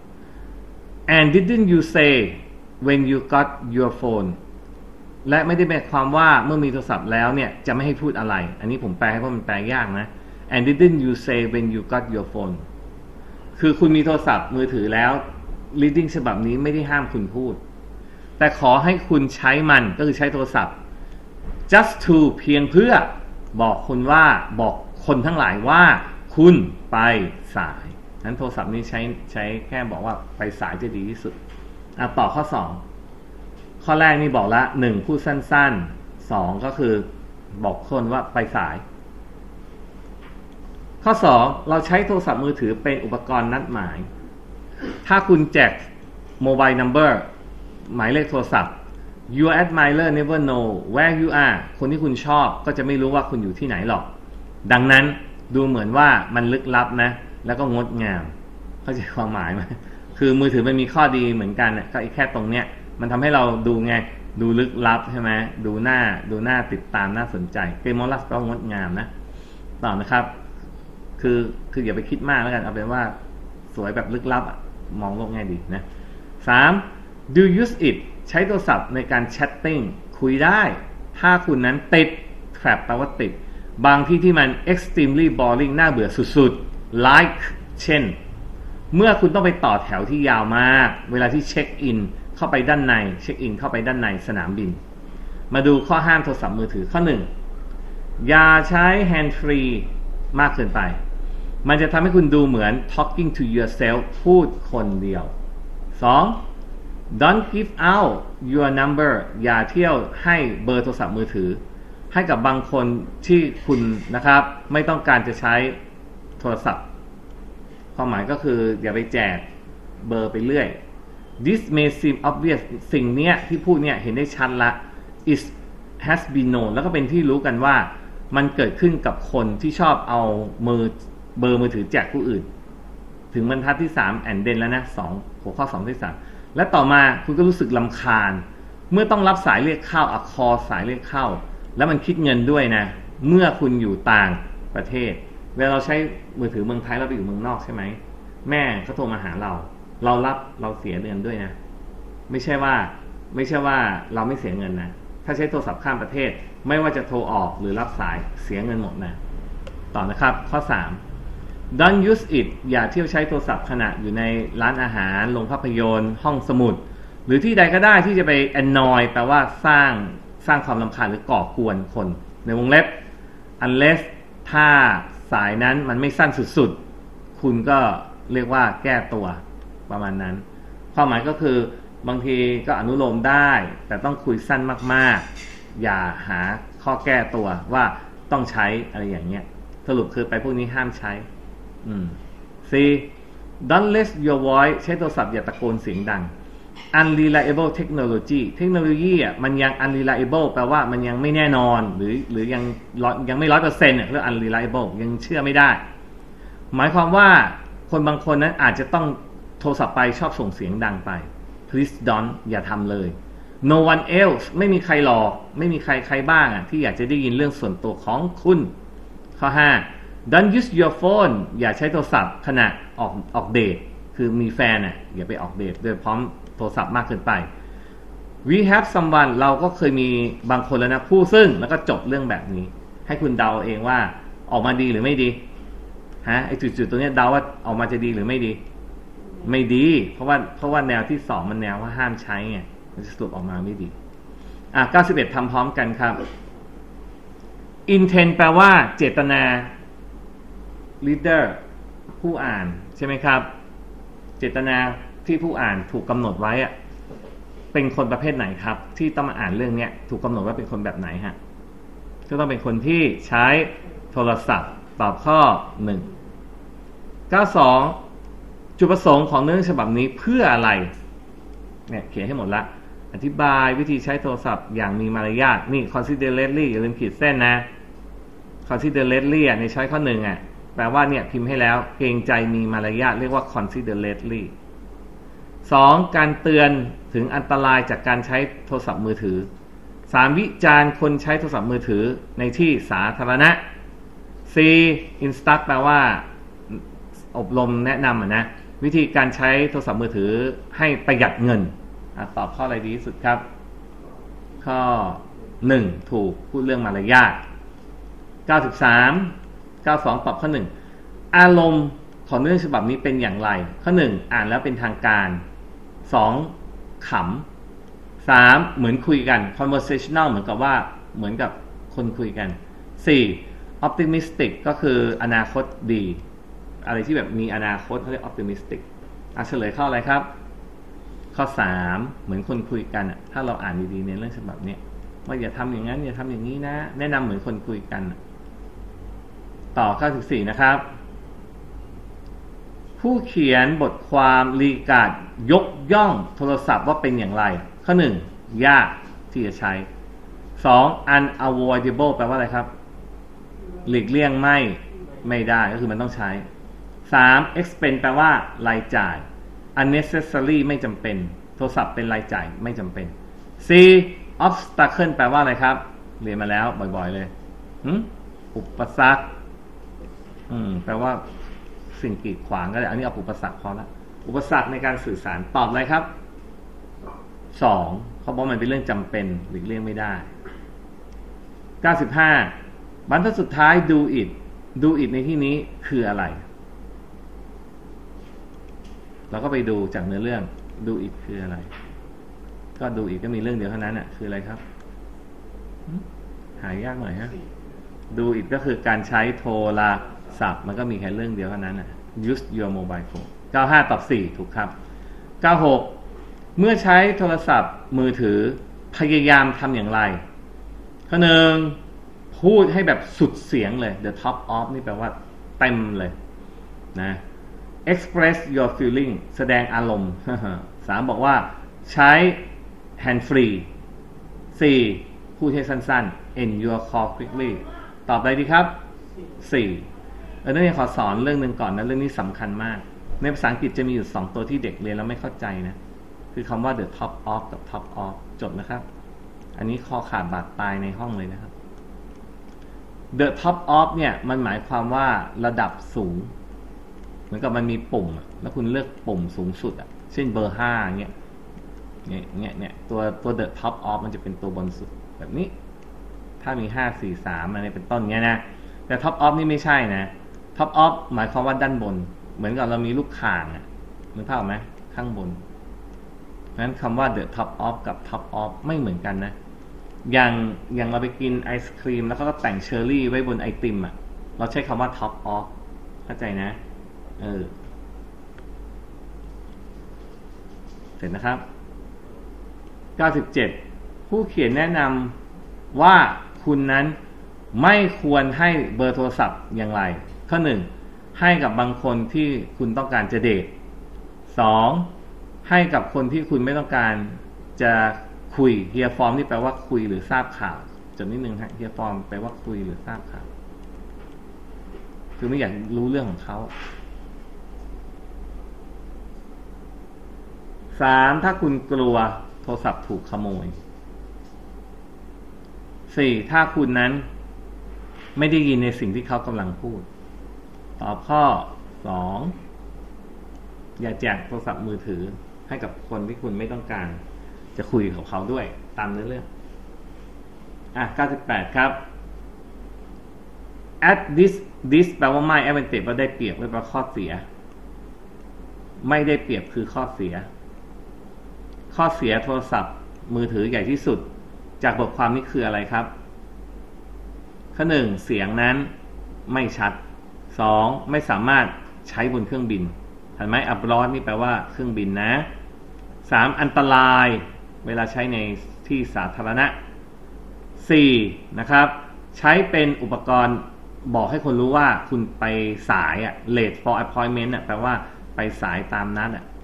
and didn't you say when you got your phone และไม่ได้หมายความว่าเมื่อมีโทรศัพท์แล้วเนี่ยจะไม่ให้พูดอะไรอันนี้ผมแปลให้เพราะมันแปลยากนะ and didn't you say when you got your phone คือคุณมีโทรศัพท์มือถือแล้ว reading ฉบับนี้ไม่ได้ห้ามคุณพูดแต่ขอให้คุณใช้มันก็คือใช้โทรศัพท์just to เพียงเพื่อบอกคุณว่าบอกคนทั้งหลายว่าคุณไปสายนั้นโทรศัพท์นี้ใช้ใช้แค่บอกว่าไปสายจะดีที่สุดอ่ะต่อข้อสองข้อแรกนี่บอกละหนึ่งพูดสั้นๆสองก็คือบอกคนว่าไปสายข้อสองเราใช้โทรศัพท์มือถือเป็นอุปกรณ์นัดหมายถ้าคุณแจก mobile number หมายเลขโทรศัพท์Your admirer never know where you are คนที่คุณชอบก็จะไม่รู้ว่าคุณอยู่ที่ไหนหรอกดังนั้นดูเหมือนว่ามันลึกลับนะแล้วก็งดงามเข้าใจความหมายไหมคือมือถือมันมีข้อดีเหมือนกันน่ะก็แค่ตรงเนี้ยมันทำให้เราดูไงดูลึกลับใช่ไหมดูหน้าดูหน้าติดตามน่าสนใจเกมอลัสก็งดงามนะต่อนะครับคือคืออย่าไปคิดมากแล้วกันเอาเป็นว่าสวยแบบลึกลับมองโลกง่ายดีนะสาม do use itใช้โทรศัพท์ในการแชทติ้งคุยได้ถ้าคุณนั้นติด trap แปลว่าติดบางที่ที่มัน extremely boring น่าเบื่อสุดๆ like เช่นเมื่อคุณต้องไปต่อแถวที่ยาวมากเวลาที่เช็คอินเข้าไปด้านในเช็คอินเข้าไปด้านในสนามบินมาดูข้อห้ามโทรศัพท์มือถือข้อหนึ่งอย่าใช้ hand free มากเกินไปมันจะทำให้คุณดูเหมือน talking to yourself พูดคนเดียว สอง don't give out your number อย่าเที่ยวให้เบอร์โทรศัพท์มือถือให้กับบางคนที่คุณนะครับไม่ต้องการจะใช้โทรศัพท์ความหมายก็คืออย่าไปแจกเบอร์ไปเรื่อย this may seem obvious สิ่งเนี้ยที่พูดเนี่ยเห็นได้ชัดละ is has been known แล้วก็เป็นที่รู้กันว่ามันเกิดขึ้นกับคนที่ชอบเอามือเบอร์มือถือแจกผู้อื่นถึงบรรทัดที่สามแอนเดนแล้วนะสองหัวข้อสองที่สามและต่อมาคุณก็รู้สึกรำคาญเมื่อต้องรับสายเรียกเข้าอัคอสายเรียกเข้าแล้วมันคิดเงินด้วยนะเมื่อคุณอยู่ต่างประเทศเวลาเราใช้มือถือเมืองไทยเราไปอยู่เมืองนอกใช่ไหมแม่เขาโทรมาหาเราเรารับเราเสียเงินด้วยนะไม่ใช่ว่าไม่ใช่ว่าเราไม่เสียเงินนะถ้าใช้โทรศัพท์ข้ามประเทศไม่ว่าจะโทรออกหรือรับสายเสียเงินหมดนะต่อนะครับข้อสาม don't use it อย่าเที่ยวใช้โทรศัพท์ขณะอยู่ในร้านอาหารโรงภาพยนตร์ห้องสมุดหรือที่ใดก็ได้ที่จะไป annoy แปลว่าสร้างสร้างความรำคาญหรือก่อกวนคนในวงเล็บ unless ถ้าสายนั้นมันไม่สั้นสุดๆคุณก็เรียกว่าแก้ตัวประมาณนั้นความหมายก็คือบางทีก็อนุโลมได้แต่ต้องคุยสั้นมากๆอย่าหาข้อแก้ตัวว่าต้องใช้อะไรอย่างเงี้ยสรุปคือไปพวกนี้ห้ามใช้อืม C don't raise your voice ใช้โทรศัพท์อย่าตะโกนเสียงดัง unreliable technology เทคโนโลยีอ่ะมันยัง unreliable แปลว่ามันยังไม่แน่นอนหรือหรือยังยังไม่ร้อยเปอร์เซ็นต์เนี่ยเรียก unreliable ยังเชื่อไม่ได้หมายความว่าคนบางคนนั้นอาจจะต้องโทรศัพท์ไปชอบส่งเสียงดังไป please don't อย่าทำเลย no one else ไม่มีใครหรอกไม่มีใครใครบ้างอ่ะที่อยากจะได้ยินเรื่องส่วนตัวของคุณข้อห้า don't use your phone อย่าใช้โทรศัพท์ขณะออกออกเดทคือมีแฟนอ่ะอย่าไปออกเดทโดยพร้อมโทรศัพท์มากเกินไป we have someone เราก็เคยมีบางคนแล้วนะผู้ซึ่งแล้วก็จบเรื่องแบบนี้ให้คุณเดาเองว่าออกมาดีหรือไม่ดีฮะไอ้จุดๆตรงนี้เดาว่าออกมาจะดีหรือไม่ดีไม่ดีเพราะว่าเพราะว่าแนวที่สองมันแนวว่าห้ามใช้ไงมันจะสรุปออกมาไม่ดีอ่ะเก้าสิบเอ็ดทำพร้อมกันครับ intent แปลว่าเจตนา reader ผู้อ่านใช่ไหมครับเจตนาที่ผู้อ่านถูกกำหนดไว้อะเป็นคนประเภทไหนครับที่ต้องมาอ่านเรื่องนี้ถูกกำหนดว่าเป็นคนแบบไหนฮะก็ต้องเป็นคนที่ใช้โทรศัพท์ตอบข้อหนึ่ง เก้าสิบสองจุดประสงค์ของเรื่องฉบับนี้เพื่ออะไรเนี่ยเขียนให้หมดละอธิบายวิธีใช้โทรศัพท์อย่างมีมารยาทนี่ considerately อย่าลืมขีดเส้นนะ considerately อ่ะในช้อยข้อหนึ่งอ่ะแปลว่าเนี่ยพิมพ์ให้แล้วเกรงใจมีมารยาทเรียกว่า considerately สองการเตือนถึงอันตรายจากการใช้โทรศัพท์มือถือสามวิจารณ์คนใช้โทรศัพท์มือถือในที่สาธารณะ สี่ instruct แปลว่าอบรมแนะนำอ่ะนะวิธีการใช้โทรศัพท์มือถือให้ประหยัดเงินอ่ะตอบข้ออะไรดีที่สุดครับข้อหนึ่งถูกพูดเรื่องมารยาทเก้าสิบสาม เก้าสิบสองตอบข้อหนึ่งอารมณ์ของเรื่องฉบับนี้เป็นอย่างไรข้อหนึ่งอ่านแล้วเป็นทางการสองขำสามเหมือนคุยกัน conversational เหมือนกับว่าเหมือนกับคนคุยกันสี่ optimistic ก็คืออนาคตดีอะไรที่แบบมีอนาคตเขาเรียก optimistic อ่ะเฉลยข้ออะไรครับข้อสามเหมือนคนคุยกันถ้าเราอ่านดีๆในเรื่องฉบับนี้ว่าอย่าทำอย่างนั้นอย่าทำอย่างนี้นะแนะนำเหมือนคนคุยกันต่อข้อสิบสี่นะครับผู้เขียนบทความรีการ์ดยกย่องโทรศัพท์ว่าเป็นอย่างไรข้อหนึ่งยากที่จะใช้สอง unavoidable แปลว่าอะไรครับหลีกเลี่ยงไม่ไม่ได้ก็คือมันต้องใช้สาม expense แปลว่ารายจ่าย unnecessary ไม่จำเป็นโทรศัพท์เป็นรายจ่ายไม่จำเป็นสี่ obstacle แปลว่าอะไรครับเรียนมาแล้วบ่อยๆเลยอุปสรรคอืมแปลว่าสิ่งกีดขวางก็ได้อันนี้เอาอุปสรรคพอละอุปสรรคในการสื่อสารตอบอะไรครับสองเขาบอกมันเป็นเรื่องจำเป็นหลีกเลี่ยงไม่ได้เก้าสิบห้าบรรทัดสุดท้าย do it do it ในที่นี้คืออะไรเราก็ไปดูจากเนื้อเรื่อง do it คืออะไรก็ do it ก็มีเรื่องเดียวเท่านั้นน่ะคืออะไรครับหายากหน่อยฮะ do it ก็คือการใช้โทรศัพท์มันก็มีแค่เรื่องเดียวเท่านั้นนะ use your mobile phone เก้าสิบห้าตอบสี่ถูกครับเก้าสิบหกเมื่อใช้โทรศัพท์มือถือพยายามทำอย่างไรข้อหนึ่งพูดให้แบบสุดเสียงเลย the top of นี่แปลว่าเต็มเลยนะ express your feeling แสดงอารมณ์ สามบอกว่าใช้ hand free สี่พูดให้สั้นๆ end your call quickly ตอบอะไรดีครับสี่เออนั่นขอสอนเรื่องนึงก่อนนะเรื่องนี้สำคัญมากในภาษาอังกฤษจะมีอยู่สองตัวที่เด็กเรียนแล้วไม่เข้าใจนะคือคำว่า the top of กับ top of จดนะครับอันนี้คอขาดบาดตายในห้องเลยนะครับ the top of เนี่ยมันหมายความว่าระดับสูงเหมือนกับมันมีปุ่มแล้วคุณเลือกปุ่มสูงสุดอ่ะเช่นเบอร์ห้าเงี้ยเนี่ยเนี่ยเนี่ยตัวตัว the top of มันจะเป็นตัวบนสุดแบบนี้ถ้ามีห้า สี่ สามอะไรเป็นต้นเงี้ยนะแต่ top of นี่ไม่ใช่นะ top of หมายความว่าด้านบนเหมือนกับเรามีลูกข่างอ่ะนึกภาพออกไหมข้างบนงั้นคำว่า the top of กับ top of ไม่เหมือนกันนะอย่างอย่างเราไปกินไอศครีมแล้วก็แต่งเชอร์รี่ไว้บนไอติมอ่ะเราใช้คำว่า top of เข้าใจนะเออเสร็จนะครับเก้าสิบเจ็ดผู้เขียนแนะนำว่าคุณนั้นไม่ควรให้เบอร์โทรศัพท์อย่างไรข้อหนึ่งให้กับบางคนที่คุณต้องการจะเดทสองให้กับคนที่คุณไม่ต้องการจะคุยเฮียฟอร์มที่แปลว่าคุยหรือทราบข่าวจดนิดนึงฮะเฮียฟอร์มแปลว่าคุยหรือทราบข่าวคือไม่อยากรู้เรื่องของเขาสามถ้าคุณกลัวโทรศัพท์ถูกขโมยสี่ถ้าคุณนั้นไม่ได้ยินในสิ่งที่เขากำลังพูดตอบข้อสองอย่าแจกโทรศัพท์มือถือให้กับคนที่คุณไม่ต้องการจะคุยกับเขาด้วยตามเนื้อเรื่องอ่ะเก้าสิบแปดครับ at this this แปลว่าไม่ advantage ว่าได้เปรียบแปลว่าข้อเสียไม่ได้เปรียบคือข้อเสียข้อเสียโทรศัพท์มือถือใหญ่ที่สุดจากบทความนี้คืออะไรครับข้อหนึ่งเสียงนั้นไม่ชัดสองไม่สามารถใช้บนเครื่องบินเห็นไหม abroad นี่แปลว่าเครื่องบินนะสามอันตรายเวลาใช้ในที่สาธารณะสี่นะครับใช้เป็นอุปกรณ์บอกให้คนรู้ว่าคุณไปสายอะ late for appointment อะแปลว่าไปสายตามนัดอะ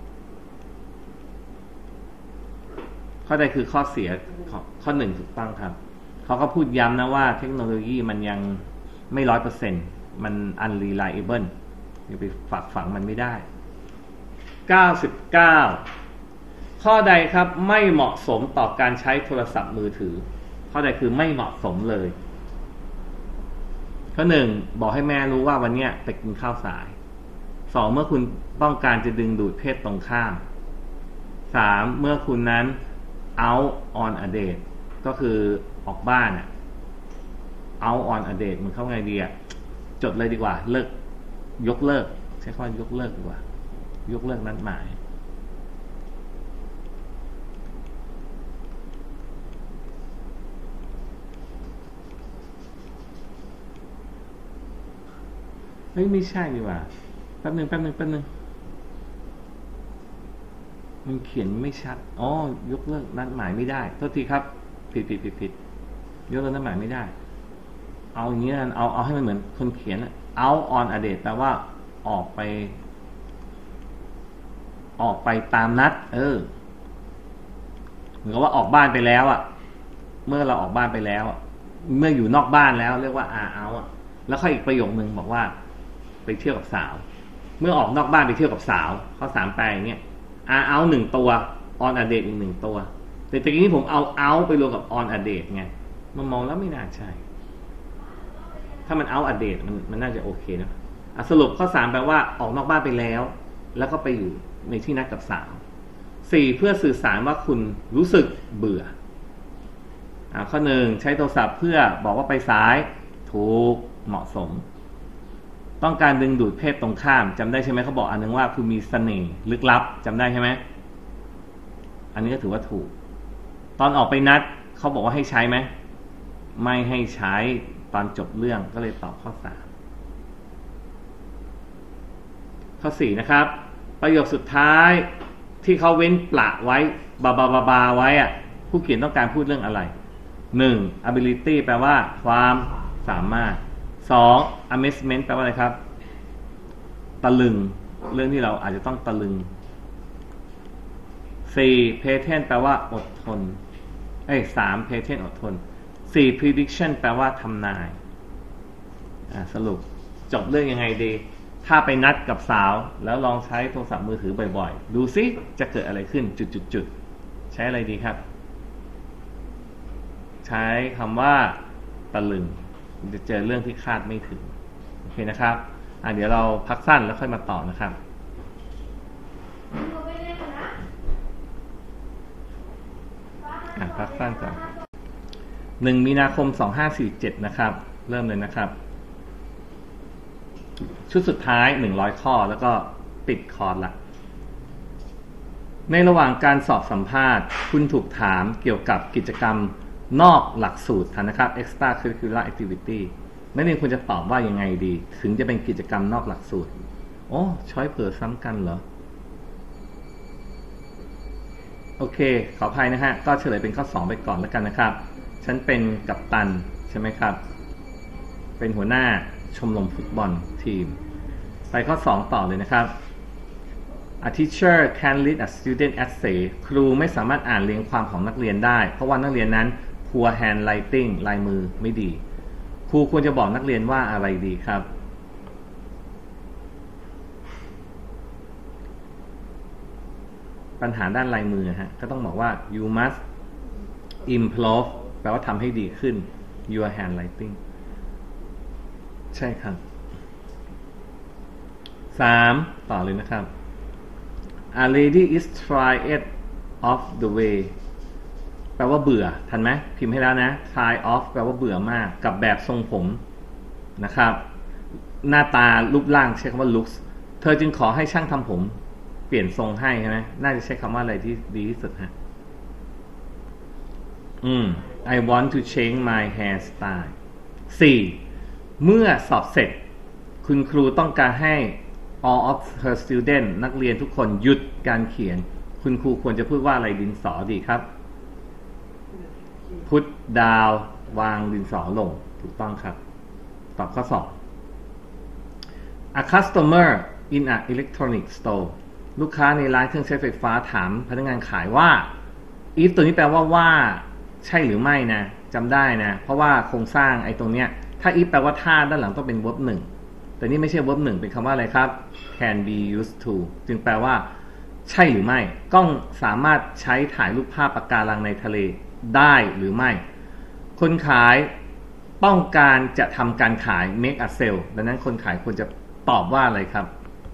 ข้อใดคือข้อเสียข้อหนึ่งถูกต้องครับเขาก็พูดย้ำนะว่าเทคโนโลยีมันยังไม่ร้อยเปอร์เซ็นต์มัน unreliable อย่าไปฝากฝังมันไม่ได้เก้าสิบเก้าข้อใดครับไม่เหมาะสมต่อการใช้โทรศัพท์มือถือข้อใดคือไม่เหมาะสมเลยข้อหนึ่งบอกให้แม่รู้ว่าวันนี้ไปกินข้าวสายสองเมื่อคุณต้องการจะดึงดูดเพศตรงข้ามสามเมื่อคุณนั้น out on a date ก็คือออกบ้านอ่ะ out on a date มันเข้าไงดีอ่ะจดเลยดีกว่าเลิกยกเลิกใช้คำว่ายกเลิกดีกว่ายกเลิกนัดหมายเฮ้ยไม่ใช่ดีกว่าแป๊บนึงแป๊บนึงแป๊บนึงมันเขียนไม่ชัดอ๋อยกเลิกนัดหมายไม่ได้โทษทีครับผิดผิดผิดผิดยกเลิกนัดหมายไม่ได้เอาอย่างนี้นะเอาเอาให้มันเหมือนคนเขียน out on a date แปลว่าออกไปออกไปตามนัดเออเหมือนกับว่าออกบ้านไปแล้วอ่ะเมื่อเราออกบ้านไปแล้วเมื่ออยู่นอกบ้านแล้วเรียกว่า are out อ่ะแล้วค่อยอีกประโยคนึงบอกว่าไปเที่ยวกับสาวเมื่อออกนอกบ้านไปเที่ยวกับสาวข้อสามแปลอย่างเงี้ย are out หนึ่งตัว on a date อีกหนึ่งตัวแต่ตะกี้นี้ผมเอา out ไปรวมกับ on a date ไงมันมองแล้วไม่น่าใช่ถ้ามัน out a date มันมันน่าจะโอเคนะสรุปข้อสามแปลว่าออกนอกบ้านไปแล้วแล้วก็ไปอยู่ในที่นัดกับสาวสี่เพื่อสื่อสารว่าคุณรู้สึกเบื่ออ่าข้อหนึ่งใช้โทรศัพท์เพื่อบอกว่าไปสายถูกเหมาะสมต้องการดึงดูดเพศตรงข้ามจำได้ใช่ไหมเขาบอกอันนึงว่าคุณมีเสน่ห์ลึกลับจำได้ใช่ไหมอันนี้ก็ถือว่าถูกตอนออกไปนัดเขาบอกว่าให้ใช้ไหมไม่ให้ใช้ตอนจบเรื่องก็เลยตอบข้อสามข้อสี่นะครับประโยคสุดท้ายที่เขาเว้นปละไว้บาบาบาบาไว้อะผู้เขียนต้องการพูดเรื่องอะไรหนึ่ง ability แปลว่าความสามารถสอง amazement แปลว่าอะไรครับตะลึงเรื่องที่เราอาจจะต้องตะลึงสี่ patient แปลว่าอดทนเอ้ยสาม patient อดทนสี่ prediction แปลว่าทำนายอ่าสรุปจบเรื่องยังไงดีถ้าไปนัดกับสาวแล้วลองใช้โทรศัพท์มือถือบ่อยๆดูซิจะเกิดอะไรขึ้นจุดๆๆใช้อะไรดีครับใช้คำว่าตะลึงจะเจอเรื่องที่คาดไม่ถึงโอเคนะครับอ่ะเดี๋ยวเราพักสั้นแล้วค่อยมาต่อนะครับอ่ะพักสั้นก่อนหนึ่งมีนาคมสองพันห้าร้อยสี่สิบเจ็ดนะครับเริ่มเลยนะครับชุดสุดท้ายหนึ่งร้อยข้อแล้วก็ปิดคอร์สละในระหว่างการสอบสัมภาษณ์คุณถูกถามเกี่ยวกับกิจกรรมนอกหลักสูตรนะครับ extra curricular activity นักเรียนควรจะตอบว่ายังไงดีถึงจะเป็นกิจกรรมนอกหลักสูตรโอ้ช้อยเผื่อซ้ำกันเหรอโอเคขออภัยนะฮะก็เฉลยเป็นข้อสองไปก่อนแล้วกันนะครับฉันเป็นกัปตันใช่ไหมครับเป็นหัวหน้าชมรมฟุตบอลทีมไปข้อสองต่อเลยนะครับ A teacher can read a student essay ครูไม่สามารถอ่านเรียงความของนักเรียนได้เพราะว่านักเรียนนั้น poor handwriting ลายมือไม่ดีครูควรจะบอกนักเรียนว่าอะไรดีครับปัญหาด้านลายมือฮะก็ต้องบอกว่า you must improve แปลว่าทำให้ดีขึ้น your handwriting ใช่ครับสามต่อเลยนะครับ A lady is tired of the way แปลว่าเบื่อทันไหมพิมพ์ให้แล้วนะ tired of แปลว่าเบื่อมากกับแบบทรงผมนะครับหน้าตารูปร่างใช้คำว่า looks เธอจึงขอให้ช่างทำผมเปลี่ยนทรงให้ใช่ไหมน่าจะใช้คำว่าอะไรที่ดีที่สุดฮะอืม I want to change my hairstyle สี่เมื่อสอบเสร็จคุณครูต้องการให้ all of her student นักเรียนทุกคนหยุดการเขียนคุณครูควรจะพูดว่าอะไรดินสอดีครับ put down วางดินสอลงถูกต้องครับตอบข้อสอง A customer in an electronic store ลูกค้าในร้านเครื่องใช้ไฟฟ้าถามพนักงานขายว่า if ตัวนี้แปลว่าว่าใช่หรือไม่นะจำได้นะเพราะว่าโครงสร้างไอ้ตรงเนี้ยถ้า if แปลว่าถ้าด้านหลังต้องเป็น verb หนึ่งแต่นี่ไม่ใช่ verb หนึ่งเป็นคำว่าอะไรครับ can be used to จึงแปลว่าใช่หรือไม่กล้องสามารถใช้ถ่ายรูปภาพปะการังในทะเลได้หรือไม่คนขายต้องการจะทำการขาย make a sale ดังนั้นคนขายควรจะตอบว่าอะไรครับ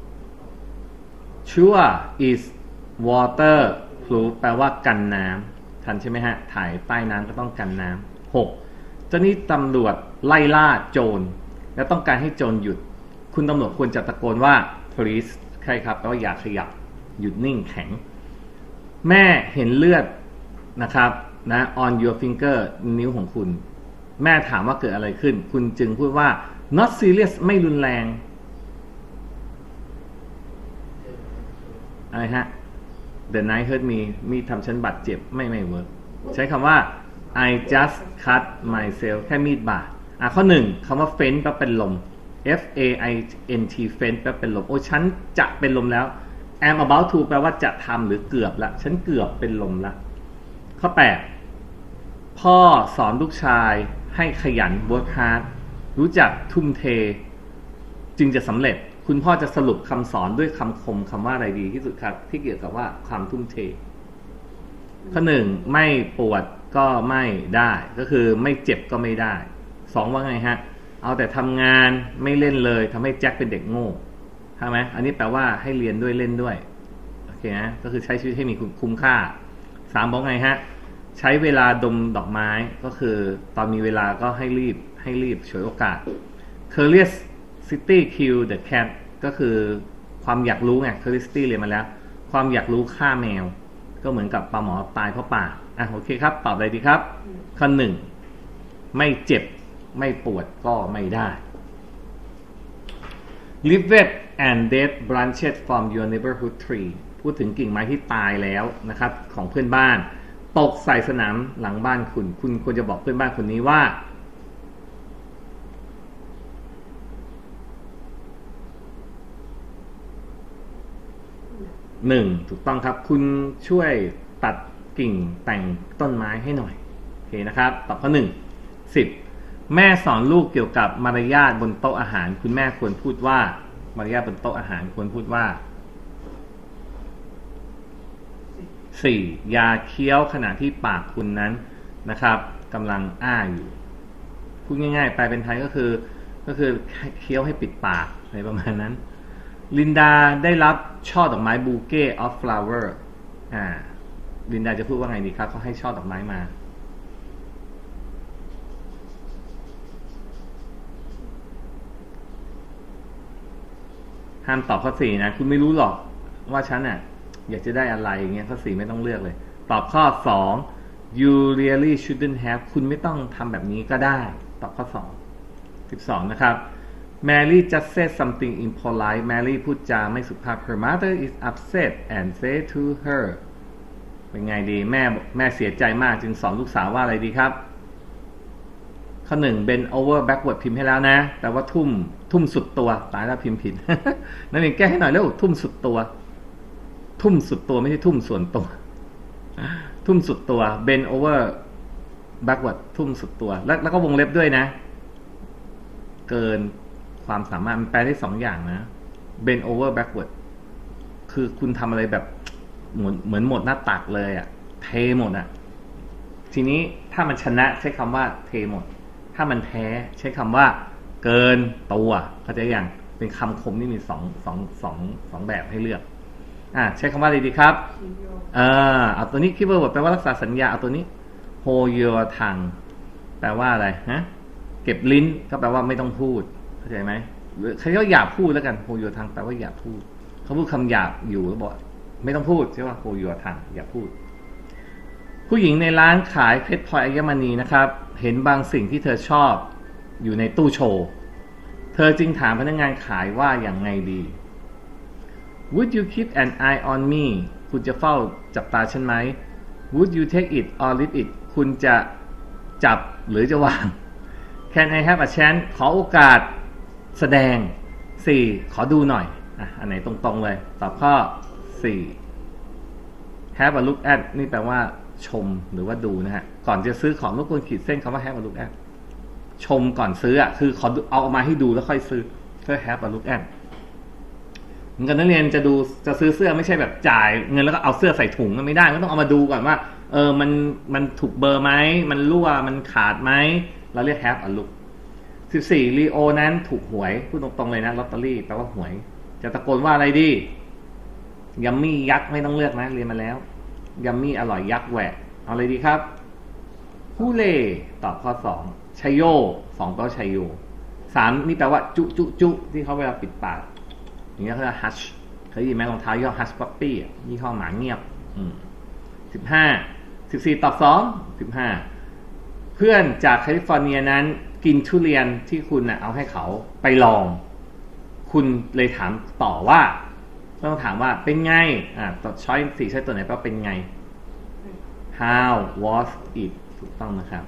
Sure is water proof แปลว่ากันน้ำทันใช่ไหมฮะถ่ายใต้น้ำก็ต้องกันน้ำหกเจ้าหน้าที่ตำรวจไล่ล่าโจรและต้องการให้โจรหยุดคุณตำรวจควรจะตะโกนว่า police ใช่ครับแปลว่าอย่าขยับหยุดนิ่งแข็งแม่เห็นเลือดนะครับนะ on your finger นิ้วของคุณแม่ถามว่าเกิดอะไรขึ้นคุณจึงพูดว่า not serious ไม่รุนแรงอะไรฮะ the knife hurt me มีทำฉันบาดเจ็บไม่ไม่เวิร์กใช้คำว่า I just cut myself แค่มีดบาดอ่ะข้อหนึ่งคำว่า faint แปลเป็นลม F A I N T faint แปลเป็นลมโอ้ฉันจะเป็นลมแล้ว am about to แปลว่าจะทำหรือเกือบละฉันเกือบเป็นลมละข้อแปดพ่อสอนลูกชายให้ขยัน work hard รู้จักทุ่มเทจึงจะสำเร็จคุณพ่อจะสรุปคำสอนด้วยคำคมคำว่าอะไรดีที่สุดครับที่เกี่ยวกับว่าความทุ่มเทข้อหนึ่งไม่ปวดก็ไม่ได้ก็คือไม่เจ็บก็ไม่ได้สองว่าไงฮะเอาแต่ทำงานไม่เล่นเลยทำให้แจ็คเป็นเด็กโง่ใช่ไหมอันนี้แปลว่าให้เรียนด้วยเล่นด้วยโอเคนะก็คือใช้ชีวิตให้มีคุ้มค่าสามบอกไงฮะใช้เวลาดมดอกไม้ก็คือตอนมีเวลาก็ให้รีบให้รีบฉวยโอกาส curiosity kill the cat ก็คือความอยากรู้ไง curiosity เรียนมาแล้วความอยากรู้ฆ่าแมวก็เหมือนกับปลาหมอตายเพราะปากอ่ะโอเคครับตอบอะไรดีครับข้อหนึ่งไม่เจ็บไม่ปวดก็ไม่ได้ Leaflet and dead branches from your neighborhood tree พูดถึงกิ่งไม้ที่ตายแล้วนะครับของเพื่อนบ้านตกใส่สนามหลังบ้านคุณคุณควรจะบอกเพื่อนบ้านคนนี้ว่าหนึ่งถูกต้องครับคุณช่วยตัดกิ่งแต่งต้นไม้ให้หน่อยโอเคนะครับตอบข้อหนึ่ง สิบแม่สอนลูกเกี่ยวกับมารยาทบนโต๊ะอาหารคุณแม่ควรพูดว่ามารยาทบนโต๊ะอาหารควรพูดว่าสี่อย่าเคี้ยวขณะที่ปากคุณนั้นนะครับกำลังอ้าอยู่พูดง่ายๆแปลเป็นไทยก็คือก็คือเคี้ยวให้ปิดปากอะไรประมาณนั้นลินดาได้รับช่อดอกไม้บูเก้ of flower อ่าลินดาจะพูดว่าไงดีครับเขาให้ช่อดอกไม้มาห้ามตอบข้อสี่นะคุณไม่รู้หรอกว่าฉันน่ะอยากจะได้อะไรอย่างเงี้ยข้อสี่ไม่ต้องเลือกเลยตอบข้อสอง you really shouldn't have คุณไม่ต้องทำแบบนี้ก็ได้ตอบข้อสองสิบสองนะครับ Mary just said something impolite Mary พูดจาไม่สุภาพ her mother is upset and say to her เป็นไงดีแม่แม่เสียใจมากจึงสอนลูกสาวว่าอะไรดีครับข้อหนึ่ง bend over backward พิมพ์ให้แล้วนะแต่ว่าทุ่มทุ่มสุดตัวตายแล้วพิมพ์ผิด นั่นเองแก้ให้หน่อยแล้วทุ่มสุดตัวทุ่มสุดตัวไม่ใช่ทุ่มส่วนตัวทุ่มสุดตัว bend over backward ทุ่มสุดตัวแล้วแล้วก็วงเล็บด้วยนะเกินความสามารถมันแปลได้สองอย่างนะ bend over backward คือคุณทำอะไรแบบเหมือนเหมือนหมดหน้าตักเลยอะเทหมดอะทีนี้ถ้ามันชนะใช้คำว่าเทหมดถ้ามันแพ้ใช้คำว่าเกินตัวเข้าใจยังเป็นคำคมที่มีสองสองสองสองแบบให้เลือกอ่าใช้คำว่าอะไรดีครับเออเอาตัวนี้คีย์เวิร์ดแปลว่ารักษาสัญญาเอาตัวนี้ hold your tongue แปลว่าอะไรฮะเก็บลิ้นก็แปลว่าไม่ต้องพูดเข้าใจไหมหรือเขาอย่าพูดแล้วกัน hold your tongue แปลว่าอย่าพูดเขาพูดคำหยาบอยู่แล้วบอกไม่ต้องพูดใช่ป่ะ hold your tongue อย่าพูดผู้หญิงในร้านขายเพชรพลอยอัญมณีนะครับเห็นบางสิ่งที่เธอชอบอยู่ในตู้โชว์เธอจึงถามพนักงานขายว่าอย่างไงดี Would you keep an eye on me คุณจะเฝ้าจับตาฉันไหม Would you take it or leave it คุณจะจับหรือจะวาง Can I have a chance ขอโอกาสแสดง สี่ ขอดูหน่อยอ่ะอันไหนตรงๆเลยตอบข้อ สี่ Have a look at นี่แปลว่าชมหรือว่าดูนะฮะก่อนจะซื้อของรบกวนขีดเส้นคำว่า have a look at ชมก่อนซื้ออ่ะคือขอเอาออกมาให้ดูแล้วค่อยซื้อเพื่อ have a look at เหมือนกันนักเรียนจะดูจะซื้อเสื้อไม่ใช่แบบจ่ายเงินแล้วก็เอาเสื้อใส่ถุงไม่ได้ก็ต้องเอามาดูก่อนว่าเออมันมันถูกเบอร์ไหมมันรั่วมันขาดไหมเราเรียก have a look สิบสี่ลีโอนั้นถูกหวยพูดตรงๆเลยนะลอตเตอรี่แปลว่าหวยจะตะโกนว่าอะไรดียัมมี่ยักษ์ไม่ต้องเลือกนะเรียนมาแล้วยัมมี่อร่อยยักษ์แหวกเอาเลยดีครับฮูเล่ตอบข้อสองชัยโยสองแปลว่าชัยโยสามนี่แปลว่าจุจุจุที่เขาเวลาปิดปากอย่างเงี้ยเขาเรียกฮัชเคยยินไหมรองเท้ายี่ห้อฮัชป๊อปปี้ยี่ห้อหมาเงียบอืมสิบห้าสิบสี่ตอบสองสิบห้าเพื่อนจากแคลิฟอร์เนียนั้นกินทุเรียนที่คุณน่ะเอาให้เขาไปลองคุณเลยถามต่อว่าต้องถามว่าเป็นไงอ่าต่อช้อยสี่ใช้ตัวไหนแปลว่าเป็นไง how was it ถูกต้องนะครับ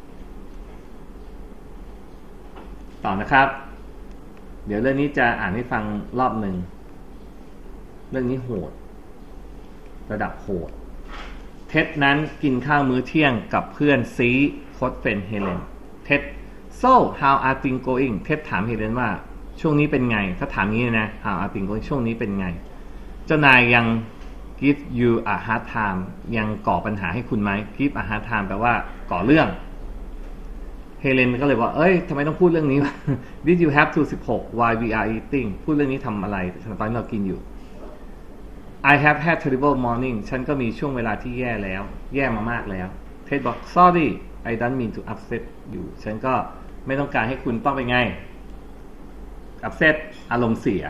ต่อนะครับเดี๋ยวเรื่องนี้จะอ่านให้ฟังรอบหนึ่งเรื่องนี้โหดระดับโหดเท็ดนั้นกินข้าวมื้อเที่ยงกับเพื่อนซีโค้ชเฟนเฮเลนเท็ด so how are things going เท็ดถามเฮเลนว่าช่วงนี้เป็นไงถ้าถามงี้นะ how are things going ช่วงนี้เป็นไงเจ้านายยัง give you a hard time ยังก่อปัญหาให้คุณไหม give a hard time แปลว่าก่อเรื่องเฮเลนก็เลยว่าเอ้ยทำไมต้องพูดเรื่องนี้วะ Did you have to สิบหก why we are eating พูดเรื่องนี้ทำอะไรตอนนี้เรากินอยู่ I have had terrible morning ฉันก็มีช่วงเวลาที่แย่แล้วแย่มามากแล้วเท็ดบอก sorry I don't mean to upset you ฉันก็ไม่ต้องการให้คุณต้องเป็นไง upset อารมณ์เสีย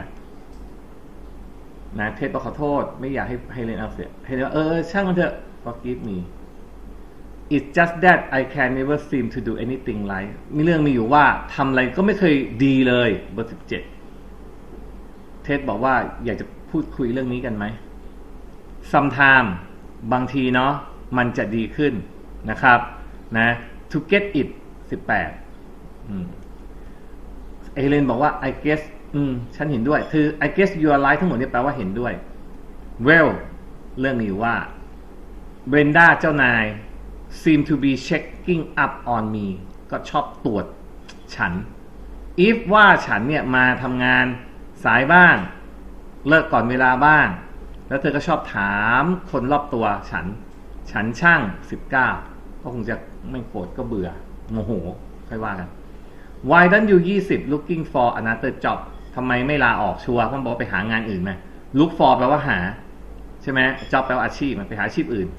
นะเท็ดบอกขอโทษไม่อยากให้เฮเลนเอาเสียเฮเลนเออช่างมันเถอะ forgive me It's just that I can never seem to do anything right มีเรื่องมีอยู่ว่าทำอะไรก็ไม่เคยดีเลยเบอร์สิบเจ็ดเท็ดบอกว่าอยากจะพูดคุยเรื่องนี้กันไหม sometime บางทีเนาะมันจะดีขึ้นนะครับนะ to get it สิบแปดอืมเอเลนบอกว่า I guess อืมฉันเห็นด้วยคือ I guess you are right ทั้งหมดนี่แปลว่าเห็นด้วย well เรื่องนี้ว่าเบรนด้าเจ้านาย seem to be checking up on me ก็ชอบตรวจฉัน if ว่าฉันเนี่ยมาทำงานสายบ้างเลิกก่อนเวลาบ้างแล้วเธอก็ชอบถามคนรอบตัวฉันฉันช่างสิบเก้าก็คงจะไม่โกรธก็เบื่อโมโหค่อยว่ากัน why don't you ยี่สิบ looking for another job ทำไมไม่ลาออกชัวร์เพราะบอกว่าไปหางานอื่นไหม look for แปลว่าหาใช่ไหม job แปลว่าอาชีพมันไปหาอาชีพอื่น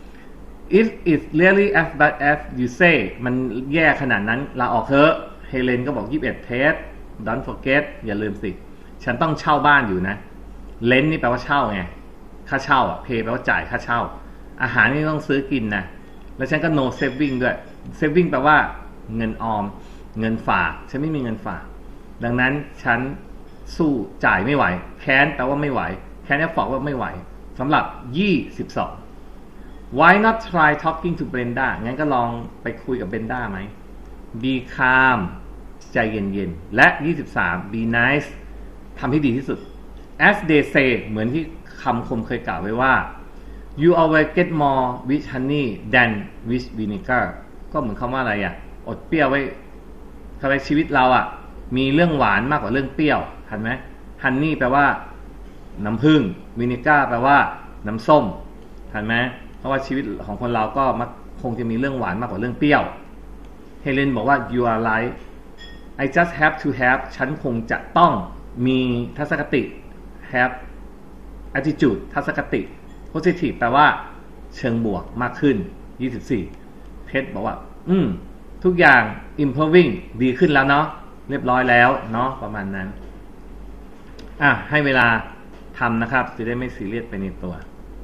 if it's really as bad as you say มันแย่ขนาดนั้นลาออกเถอะเฮเลนก็บอกยี่สิบเอ็ดเทส don't forget อย่าลืมสิฉันต้องเช่าบ้านอยู่นะเลนนี่แปลว่าเช่าไงค่าเช่าอ่ะ pay แปลว่าจ่ายค่าเช่าอาหารนี่ต้องซื้อกินนะแล้วฉันก็ no saving ด้วย saving แปลว่าเงินออมเงินฝากฉันไม่มีเงินฝากดังนั้นฉันสู้จ่ายไม่ไหวแค้นแปลว่าไม่ไหวแค้นแอฟฟอร์ดว่าไม่ไหวสำหรับยี่สิบสอง why not try talking to Brenda งั้นก็ลองไปคุยกับ Brenda ไหม be calm ใจเย็นๆและยี่สิบสาม be nice ทำให้ดีที่สุด as they say เหมือนที่คำคมเคยกล่าวไว้ว่า you always get more with honey than with vinegar ก็เหมือนคำว่าอะไรอ่ะอดเปรี้ยวไว้ทำไมชีวิตเราอ่ะมีเรื่องหวานมากกว่าเรื่องเปรี้ยวทันไหม honey แปลว่าน้ำผึ้ง vinegar แปลว่าน้ำส้มทันไหมเพราะว่าชีวิตของคนเราก็มักคงจะมีเรื่องหวานมากกว่าเรื่องเปรี้ยวเฮเลนบอกว่า you are right I just have to have ฉันคงจะต้องมีทัศนคติ have attitude ทัศนคติ positive แปลว่าเชิงบวกมากขึ้นยี่สิบสี่เท็ดบอกว่าอืมทุกอย่าง improving ดีขึ้นแล้วเนาะเรียบร้อยแล้วเนาะประมาณนั้นอ่ะให้เวลาทำนะครับจะได้ไม่ซีเรียสไปในตัว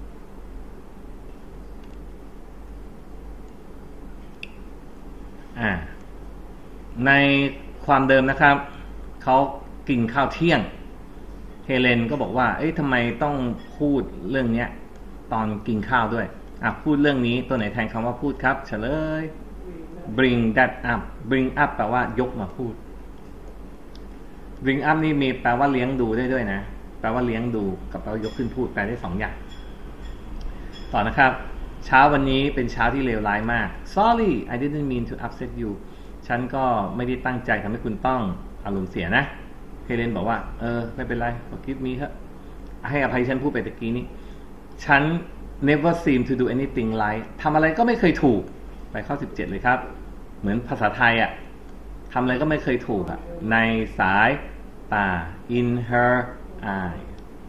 อ่าในความเดิมนะครับเขากินข้าวเที่ยงเฮเลนก็บอกว่าเอ้ยทำไมต้องพูดเรื่องเนี้ยตอนกินข้าวด้วยอ่ะพูดเรื่องนี้ตัวไหนแทนคำว่าพูดครับเฉลย bring that up bring up แปลว่ายกมาพูด bring up นี่มีแปลว่าเลี้ยงดูได้ด้วยนะแปลว่าเลี้ยงดูกับแปลว่ายกขึ้นพูดแปลได้สองอย่างต่อนะครับเช้าวันนี้เป็นเช้าที่เลวร้ายมาก sorry I didn't mean to upset you ฉันก็ไม่ได้ตั้งใจทำให้คุณต้องอารมณ์เสียนะเฮเลนบอกว่าเออไม่เป็นไร forgive me เถอะให้อภัยฉันพูดไปตะกี้นี้ฉัน never seem to do anything right ทำอะไรก็ไม่เคยถูกไปข้อสิบเจ็ดเลยครับเหมือนภาษาไทยอ่ะทำอะไรก็ไม่เคยถูกอ่ะในสายตา in her eye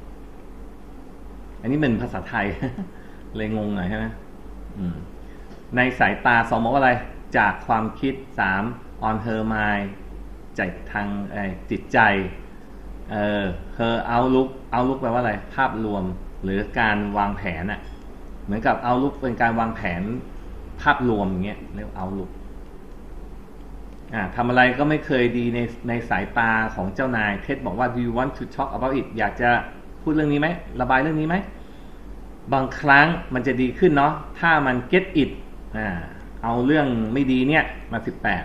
อันนี้เป็นภาษาไทย เลยงงหน่อยใช่ไหมในสายตาสองบอกว่าอะไรจากความคิดสาม on her mind จากทางจิตใจเอ่อ her outlook outlook แปลว่าอะไรภาพรวมหรือการวางแผนอ่ะเหมือนกับ outlook เป็นการวางแผนภาพรวมอย่างเงี้ยเรียก outlook อ่าทำอะไรก็ไม่เคยดีในในสายตาของเจ้านายเท็ดบอกว่า do you want to talk about it อยากจะพูดเรื่องนี้ไหมระบายเรื่องนี้ไหมบางครั้งมันจะดีขึ้นเนาะถ้ามัน get it อ่าเอาเรื่องไม่ดีเนี่ยมาสิบแปด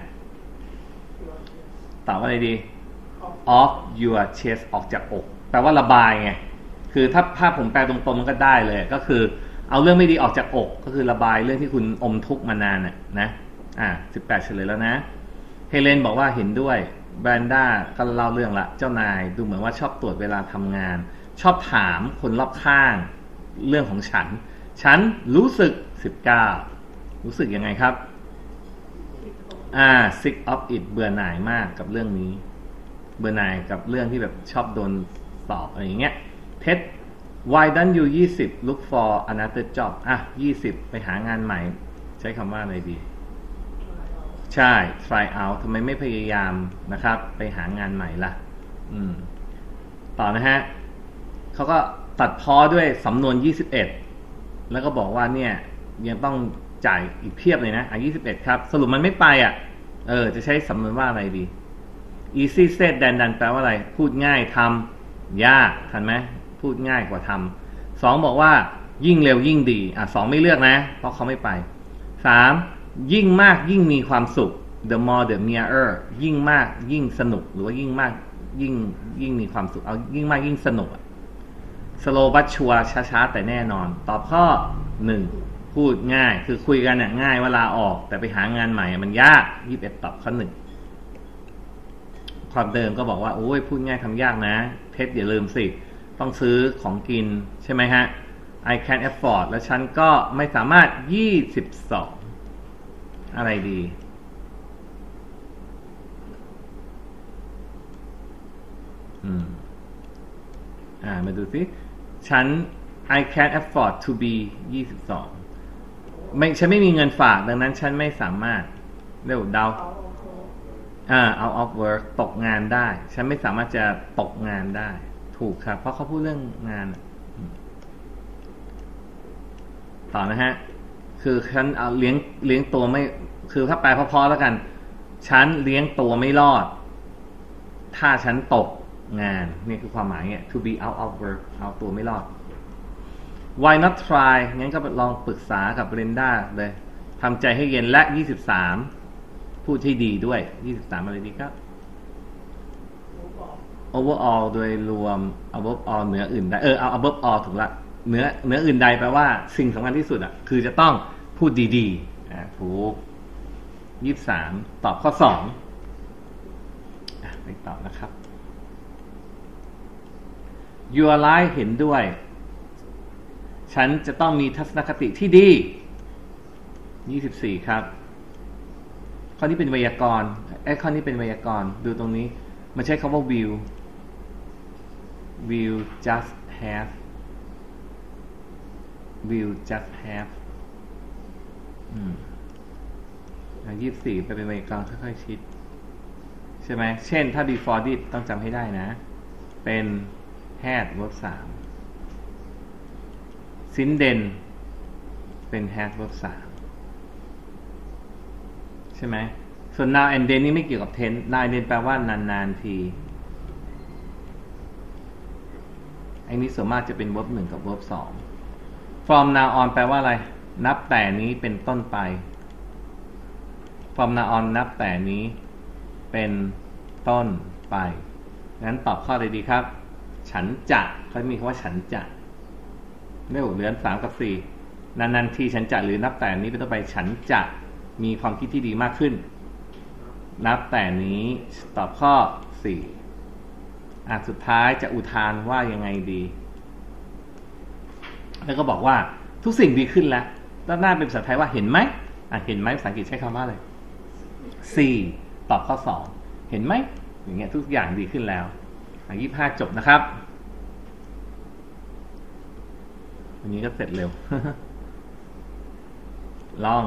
ตอบว่าอะไรดี off your chest ออกจากอกแปลว่าระบายไงคือถ้าภาพผมแปลตรงๆมันก็ได้เลยก็คือเอาเรื่องไม่ดีออกจากอกก็คือระบายเรื่องที่คุณอมทุกข์มานานน่ะนะอ่าสิบแปดเฉลยแล้วนะเฮเลนบอกว่าเห็นด้วยแบรนด้าก็เล่าเรื่องละเจ้านายดูเหมือนว่าชอบตรวจเวลาทำงานชอบถามคนรอบข้างเรื่องของฉันฉันรู้สึกสิบเก้ารู้สึกยังไงครับอ่า sick of it เบื่อหน่ายมากกับเรื่องนี้เบื่อหน่ายกับเรื่องที่แบบชอบโดนสอบอะไรอย่างเงี้ยเท็ด why don't you ยี่สิบ look for another job อ่ะยี่สิบไปหางานใหม่ใช้คำว่าอะไรดีใช่ try out ทำไมไม่พยายามนะครับไปหางานใหม่ล่ะอืมต่อนะฮะเขาก็ตัดพ้อด้วยสำนวนยี่สิบเอ็ดแล้วก็บอกว่าเนี่ยยังต้องจ่ายอีกเพียบเลยนะอ่ะยี่สิบเอ็ดครับสรุปมันไม่ไปอ่ะเออจะใช้สำนวนว่าอะไรดี easy said than done แปลว่าอะไรพูดง่ายทยากทันไหมพูดง่ายกว่าทำสองบอกว่ายิ่งเร็วยิ่งดีอ่ะสองไม่เลือกนะเพราะเขาไม่ไปสามยิ่งมากยิ่งมีความสุข the more the merrier ยิ่งมากยิ่งสนุกหรือว่ายิ่งมากยิ่งยิ่งมีความสุขเอายิ่งมากยิ่งสนุก slow but sure ช้าๆแต่แน่นอนตอบข้อหนึ่งพูดง่ายคือคุยกันเนี่ยง่ายเวลาออกแต่ไปหางานใหม่มันยากยี่สิบเอ็ดตอบข้อหนึ่งความเดิมก็บอกว่าโอ้ยพูดง่ายทำยากนะเท็จอย่าลืมสิต้องซื้อของกินใช่ไหมฮะ I can't afford แล้วฉันก็ไม่สามารถยี่สิบสองอะไรดีอืมอ่ามาดูสิฉัน I can't afford to be ยี่สิบสองไม่ฉันไม่มีเงินฝากดังนั้นฉันไม่สามารถเร็วเดาอ่า out of work ตกงานได้ฉันไม่สามารถจะตกงานได้ถูกครับเพราะเขาพูดเรื่องงานต่อนะฮะคือฉันเอาเลี้ยงเลี้ยงตัวไม่คือถ้าแปลพอๆแล้วกันฉันเลี้ยงตัวไม่รอดถ้าฉันตกงานนี่คือความหมายเนี่ย to be out of work เอาตัวไม่รอด why not try งั้นก็ลองปรึกษากับเบรนด้าเลยทำใจให้เย็นและยี่สิบสามพูดให้ดีด้วยยี่สิบสามอะไรดีครับ overall โดยรวม above all เหนืออื่นใดเออเอา above all ถูกละเหนือเหนืออื่นใดแปลว่าสิ่งสำคัญที่สุดอ่ะคือจะต้องพูดดีๆอ่าถูกยี่สิบสามตอบข้อสองอ่ะไปตอบนะครับ your life เห็นด้วยฉันจะต้องมีทัศนคติที่ดียี่สิบสี่ครับข้อนี้เป็นไวยากรณ์ไอ้ข้อนี้เป็นไวยากรณ์ดูตรงนี้มันใช้คำว่า will will just have will just have อืมยี่สิบสี่ไปเป็นไวยากรณ์ค่อยๆคิดใช่ไหมเช่นถ้า before this ต้องจำให้ได้นะเป็น had verb สาม since then เป็น had verb สามใช่ไหมส่วน now and then นี่ไม่เกี่ยวกับ tense now and then แปลว่านานๆทีไอ้นี้ส่วนมากจะเป็น verb หนึ่งกับ verb สอง from now on แปลว่าอะไรนับแต่นี้เป็นต้นไป from now on นับแต่นี้เป็นต้นไปงั้นตอบข้อใดดีครับฉันจะเขามีคำว่าฉันจะไม่เหลือสามกับสี่นานๆทีฉันจะหรือนับแต่นี้เป็นต้นไปฉันจะมีความคิดที่ดีมากขึ้นนับแต่นี้ตอบข้อสี่อ่ะสุดท้ายจะอุทานว่ายังไงดีแล้วก็บอกว่าทุกสิ่งดีขึ้นแล้วด้านหน้าเป็นภาษาไทยว่าเห็นไหมอ่ะเห็นไหมภาษาอังกฤษใช้คำว่าอะไร สี่ตอบข้อสองเห็นไหมอย่างเงี้ยทุกอย่างดีขึ้นแล้วอ่ะยี่สิบห้าจบนะครับวันนี้ก็เสร็จเร็ว ลอง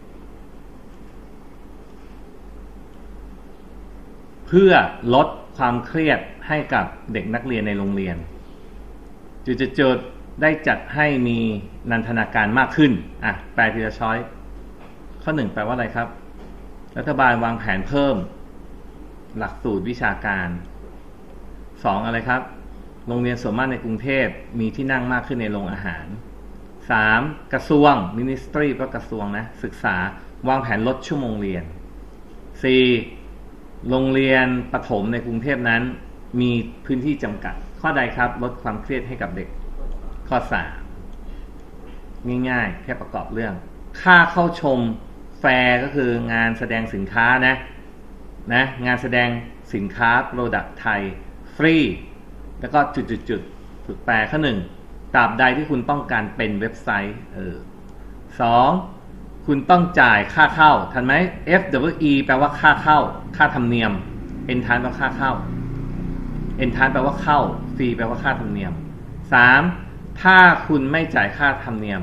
เพื่อลดความเครียดให้กับเด็กนักเรียนในโรงเรียนจุดๆๆได้จัดให้มีนันทนาการมากขึ้นอ่ะแปลทีละช้อยข้อหนึ่งแปลว่าอะไรครับรัฐบาลวางแผนเพิ่มหลักสูตรวิชาการสองอะไรครับโรงเรียนส่วนมากในกรุงเทพมีที่นั่งมากขึ้นในโรงอาหารสามกระทรวง Ministry ก็กระทรวงนะศึกษาวางแผนลดชั่วโมงเรียนสี่โรงเรียนประถมในกรุงเทพนั้นมีพื้นที่จำกัดข้อใดครับลดความเครียดให้กับเด็กข้อสามง่ายๆแค่ประกอบเรื่องค่าเข้าชมแฟร์ก็คืองานแสดงสินค้านะนะงานแสดงสินค้าโปรดักต์ไทยฟรีแล้วก็จุดๆๆฝึกแปลข้อหนึ่งตราบใดที่คุณต้องการเป็นเว็บไซต์เออสองคุณต้องจ่ายค่าเข้าทันไหม F W E แปลว่าค่าเข้าค่าธรรมเนียม Entrance แปลว่าค่าเข้า Entrance แปลว่าเข้าฟรีแปลว่าค่าธรรมเนียมสามถ้าคุณไม่จ่ายค่าธรรมเนียม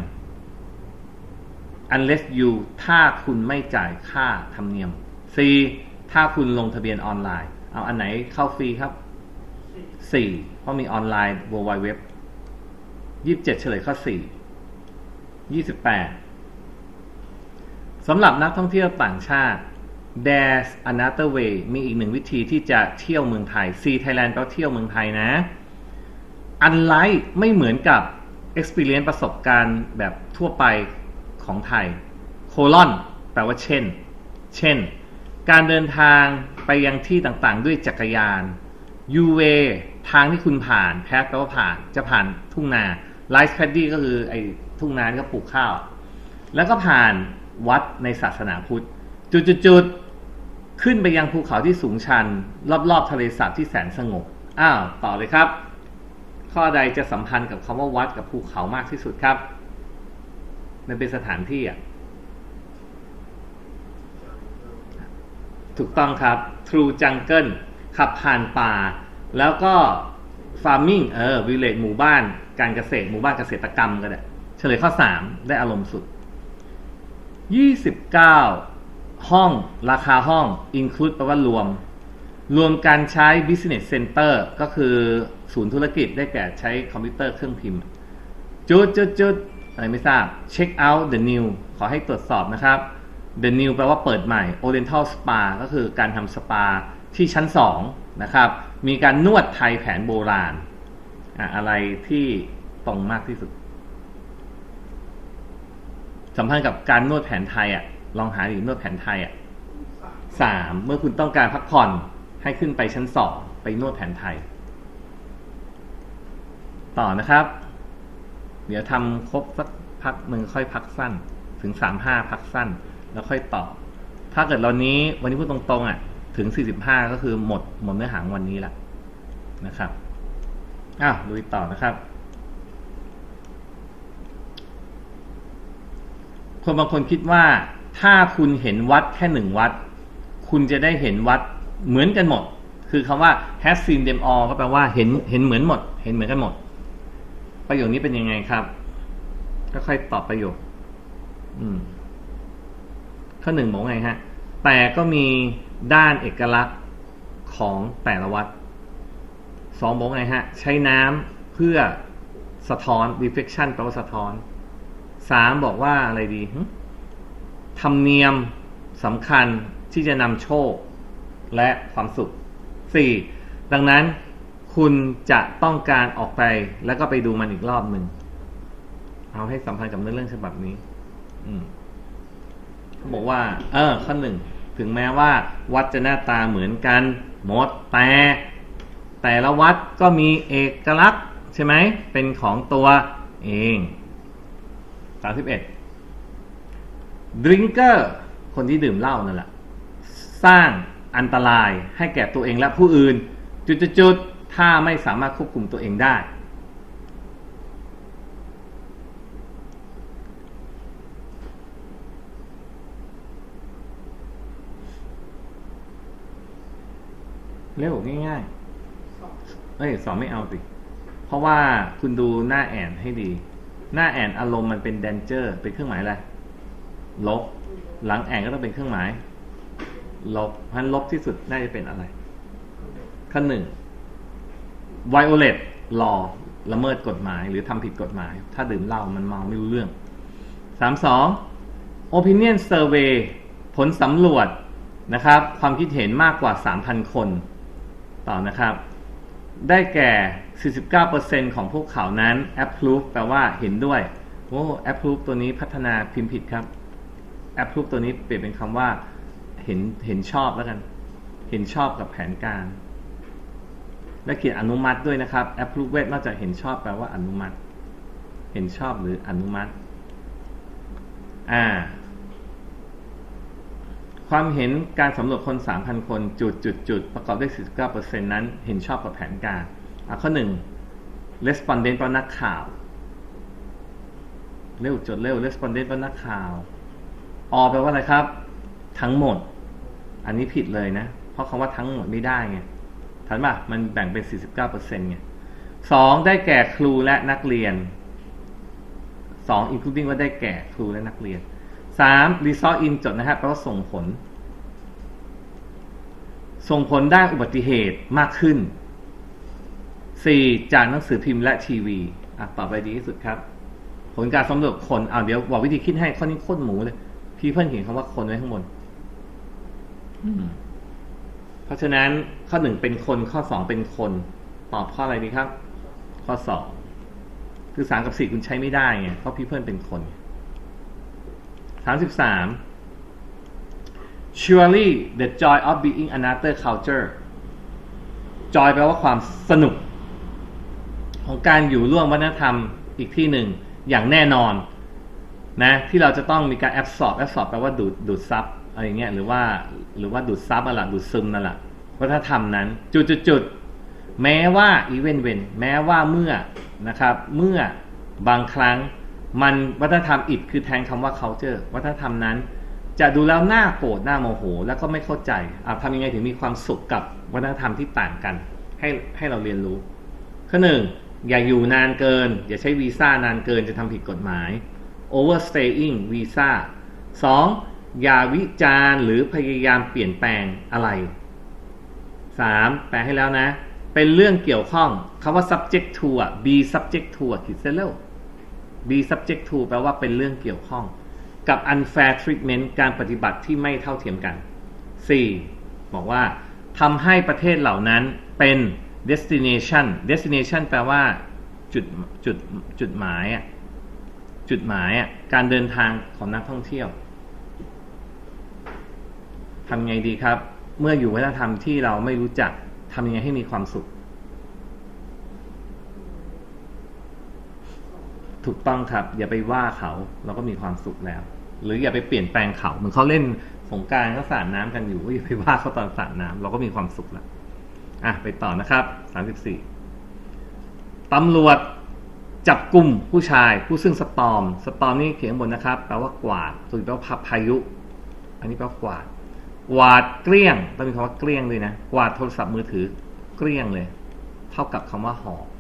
unless you ถ้าคุณไม่จ่ายค่าธรรมเนียมสี่ถ้าคุณลงทะเบียนออนไลน์เอาอันไหนเข้าฟรีครับสี่เพราะมีออนไลน์ World Wide Web ยี่สิบเจ็ดเฉลยข้อสี่ยี่สิบแปดสำหรับนักท่องเที่ยวต่างชาติ there's another way มีอีกหนึ่งวิธีที่จะเที่ยวเมืองไทย See Thailand แปลว่าเที่ยวเมืองไทยนะอันไลท์ไม่เหมือนกับ experience ประสบการณ์แบบทั่วไปของไทยโคลอนแปลว่าเช่นเช่นการเดินทางไปยังที่ต่างๆด้วยจักรยาน ยู เว ทางที่คุณผ่านแพทแปลว่าผ่านจะผ่านทุ่งนาไลฟ์แพดดี้ก็คือไอ้ทุ่งนาที่เขาปลูกข้าวแล้วก็ผ่านวัดในศาสนาพุทธจุดๆขึ้นไปยังภูเขาที่สูงชันรอบๆทะเลสาบที่แสนสงบอ้าวต่อเลยครับข้อใดจะสัมพันธ์กับคำว่าวัดกับภูเขามากที่สุดครับมันเป็นสถานที่อ่ะถูกต้องครับ True Jungle ขับผ่านป่าแล้วก็ Farming เออ Village หมู่บ้านการเกษตรหมู่บ้านเกษตรกรรมก็ได้เฉลยข้อสามได้อารมณ์สุดยี่สิบเก้าห้องราคาห้อง include แปลว่ารวมรวมการใช้ business center ก็คือศูนย์ธุรกิจได้แก่ใช้คอมพิวเตอร์เครื่องพิมพ์จุดจุดจุดอะไรไม่ทราบ check out the new ขอให้ตรวจสอบนะครับ the new แปลว่าเปิดใหม่ oriental spa ก็คือการทำสปาที่ชั้นสองนะครับมีการนวดไทยแผนโบราณอะอะไรที่ตรงมากที่สุดสัมพันธ์กับการนวดแผนไทยอ่ะลองหาดินวดแผนไทยอ่ะสามเมื่อคุณต้องการพักผ่อนให้ขึ้นไปชั้นสองไปนวดแผนไทยต่อนะครับเดี๋ยวทำครบสักพักหนึ่งค่อยพักสั้นถึงสามห้าพักสั้นแล้วค่อยต่อถ้าเกิดเรานี้วันนี้พูดตรงๆอ่ะถึงสี่สิบห้าก็คือหมดหมดเนื้อหาวันนี้ละนะครับอ้าวลุยต่อนะครับคนบางคนคิดว่าถ้าคุณเห็นวัดแค่หนึ่งวัดคุณจะได้เห็นวัดเหมือนกันหมดคือคำว่า has seen them all ก็แปลว่าเห็นเห็นเหมือนหมดเห็นเหมือนกันหมดประโยคนี้เป็นยังไงครับก็ค่อยตอบประโยคอืมข้อหนึ่งบอกไงฮะแต่ก็มีด้านเอกลักษณ์ของแต่ละวัดสองบอกไงฮะใช้น้ำเพื่อสะท้อน reflection แปลว่าสะท้อนสามบอกว่าอะไรดีธรรมเนียมสำคัญที่จะนำโชคและความสุขสี่ดังนั้นคุณจะต้องการออกไปแล้วก็ไปดูมันอีกรอบหนึ่งเอาให้สัมพันธ์กับเรื่องฉบับนี้อืมเขาบอกว่าเออข้อหนึ่งถึงแม้ว่าวัดจะหน้าตาเหมือนกันหมดแต่แต่ละวัดก็มีเอกลักษณ์ใช่ไหมเป็นของตัวเองสามสิบเอ็ด drinker คนที่ดื่มเหล้านั่นแหละสร้างอันตรายให้แก่ตัวเองและผู้อื่นจุดๆๆถ้าไม่สามารถควบคุมตัวเองได้เร็วง่ายๆเอ้ยสอนไม่เอาสิเพราะว่าคุณดูหน้าแอนให้ดีหน้าแอนอารมณ์มันเป็น danger เป็นเครื่องหมายอะไรลบหลังแอนก็ต้องเป็นเครื่องหมายลบเพราะฉะนั้นลบที่สุดน่าจะเป็นอะไรข้อหนึ่ง violate law ละเมิดกฎหมายหรือทำผิดกฎหมายถ้าดื่มเหล้ามันเมาไม่รู้เรื่องสามสอง opinion survey ผลสำรวจนะครับความคิดเห็นมากกว่า สามพัน คนต่อนะครับได้แก่ สี่สิบเก้าเปอร์เซ็นต์ ของพวกเขานั้น approve แปลว่าเห็นด้วยโอ้ approve ตัวนี้พัฒนาพิมพ์ผิดครับ approve ตัวนี้เปลี่ยนเป็นคำว่าเห็นเห็นชอบแล้วกันเห็นชอบกับแผนการและเขียนอนุมัติด้วยนะครับ approve นอกจากเห็นชอบแปลว่าอนุมัติเห็นชอบหรืออนุมัติอ่าความเห็นการสำรวจคน สามพัน คนจุดจุดจุดประกอบด้วย สี่สิบเก้าเปอร์เซ็นต์ นั้นเห็นชอบกับแผนการอ่ะข้อหนึ่ง respondent แปลว่านักข่าวเร็วจดเร็ว respondent แปลว่านักข่าวอแปลว่าอะไรครับทั้งหมดอันนี้ผิดเลยนะเพราะคำว่าทั้งหมดไม่ได้ไงทันป่ะมันแบ่งเป็น สี่สิบเก้าเปอร์เซ็นต์ ไงสองได้แก่ครูและนักเรียนสอง including ว่าได้แก่ครูและนักเรียนสาม result in จดนะครับแปลว่าส่งผลส่งผลด้านอุบัติเหตุมากขึ้นสี่จากหนังสือพิมพ์และทีวีอ่ะต่อไปดีที่สุดครับผลการสำรวจคนเอาเดี๋ยวบอกวิธีคิดให้ข้อนี้โคตรหมูเลยพี่เพิ่งเห็นคำว่าคนไว้ข้างบนเพราะฉะนั้นข้อหนึ่งเป็นคนข้อสองเป็นคนตอบข้ออะไรดีครับข้อสองคือสามกับสี่คุณใช้ไม่ได้ไงเพราะ people เป็นคนสามสิบสาม surely the joy of being another culture joy แปลว่าความสนุกของการอยู่ร่วมวัฒนธรรมอีกที่หนึ่งอย่างแน่นอนนะที่เราจะต้องมีการ absorb absorb แปลว่าดูดดูดซับอะไรเงี้ยหรือว่าหรือว่าดูดซับอะไรดูดซึมนั่นแหละวัฒนธรรมนั้นจุดๆแม้ว่า even when แม้ว่าเมื่อนะครับเมื่อบางครั้งมันวัฒนธรรมอิดคือแทนคำว่า culture วัฒนธรรมนั้นจะดูแล้วน่าโกรธน่าโมโหแล้วก็ไม่เข้าใจอ่ะทำยังไงถึงมีความสุขกับวัฒนธรรมที่ต่างกันให้ให้เราเรียนรู้ข้อหนึ่งอย่าอยู่นานเกินอย่าใช้วีซ่านานเกินจะทำผิดกฎหมาย overstaying วีซ่าสองอย่าวิจารณ์หรือพยายามเปลี่ยนแปลงอะไรสามแปลให้แล้วนะเป็นเรื่องเกี่ยวข้องคำว่า subject to อ่ะ be subject to อ่ะคิดเสร็จแล้ว be subject to แปลว่าเป็นเรื่องเกี่ยวข้องกับ unfair treatment การปฏิบัติที่ไม่เท่าเทียมกันสี่บอกว่าทำให้ประเทศเหล่านั้นเป็น destination destination แปลว่าจุดจุดจุดหมายอ่ะจุดหมายอ่ะการเดินทางของนักท่องเที่ยวทำไงดีครับเมื่ออยู่วัฒนธรรมที่เราไม่รู้จักทำยังไงให้มีความสุขถูกต้องครับอย่าไปว่าเขาเราก็มีความสุขแล้วหรืออย่าไปเปลี่ยนแปลงเขาเหมือนเขาเล่นสงกรานต์เขาสาดน้ำกันอยู่ก็อย่าไปว่าเขาตอนสาดน้ำเราก็มีความสุขแล้วอ่ะไปต่อนะครับสามสิบสี่ตำรวจจับกลุ่มผู้ชายผู้ซึ่งสตอมสตอมนี่เขียนบนนะครับแปลว่ากวาดส่วนแปลว่าพายุอันนี้แปลว่ากวาดกวาดเกลี้ยงต้องมีคำว่าเกลี้ยงเลยนะกวาดโทรศัพท์มือถือเกลี้ยงเลยเท่ากับคำว่าหอบ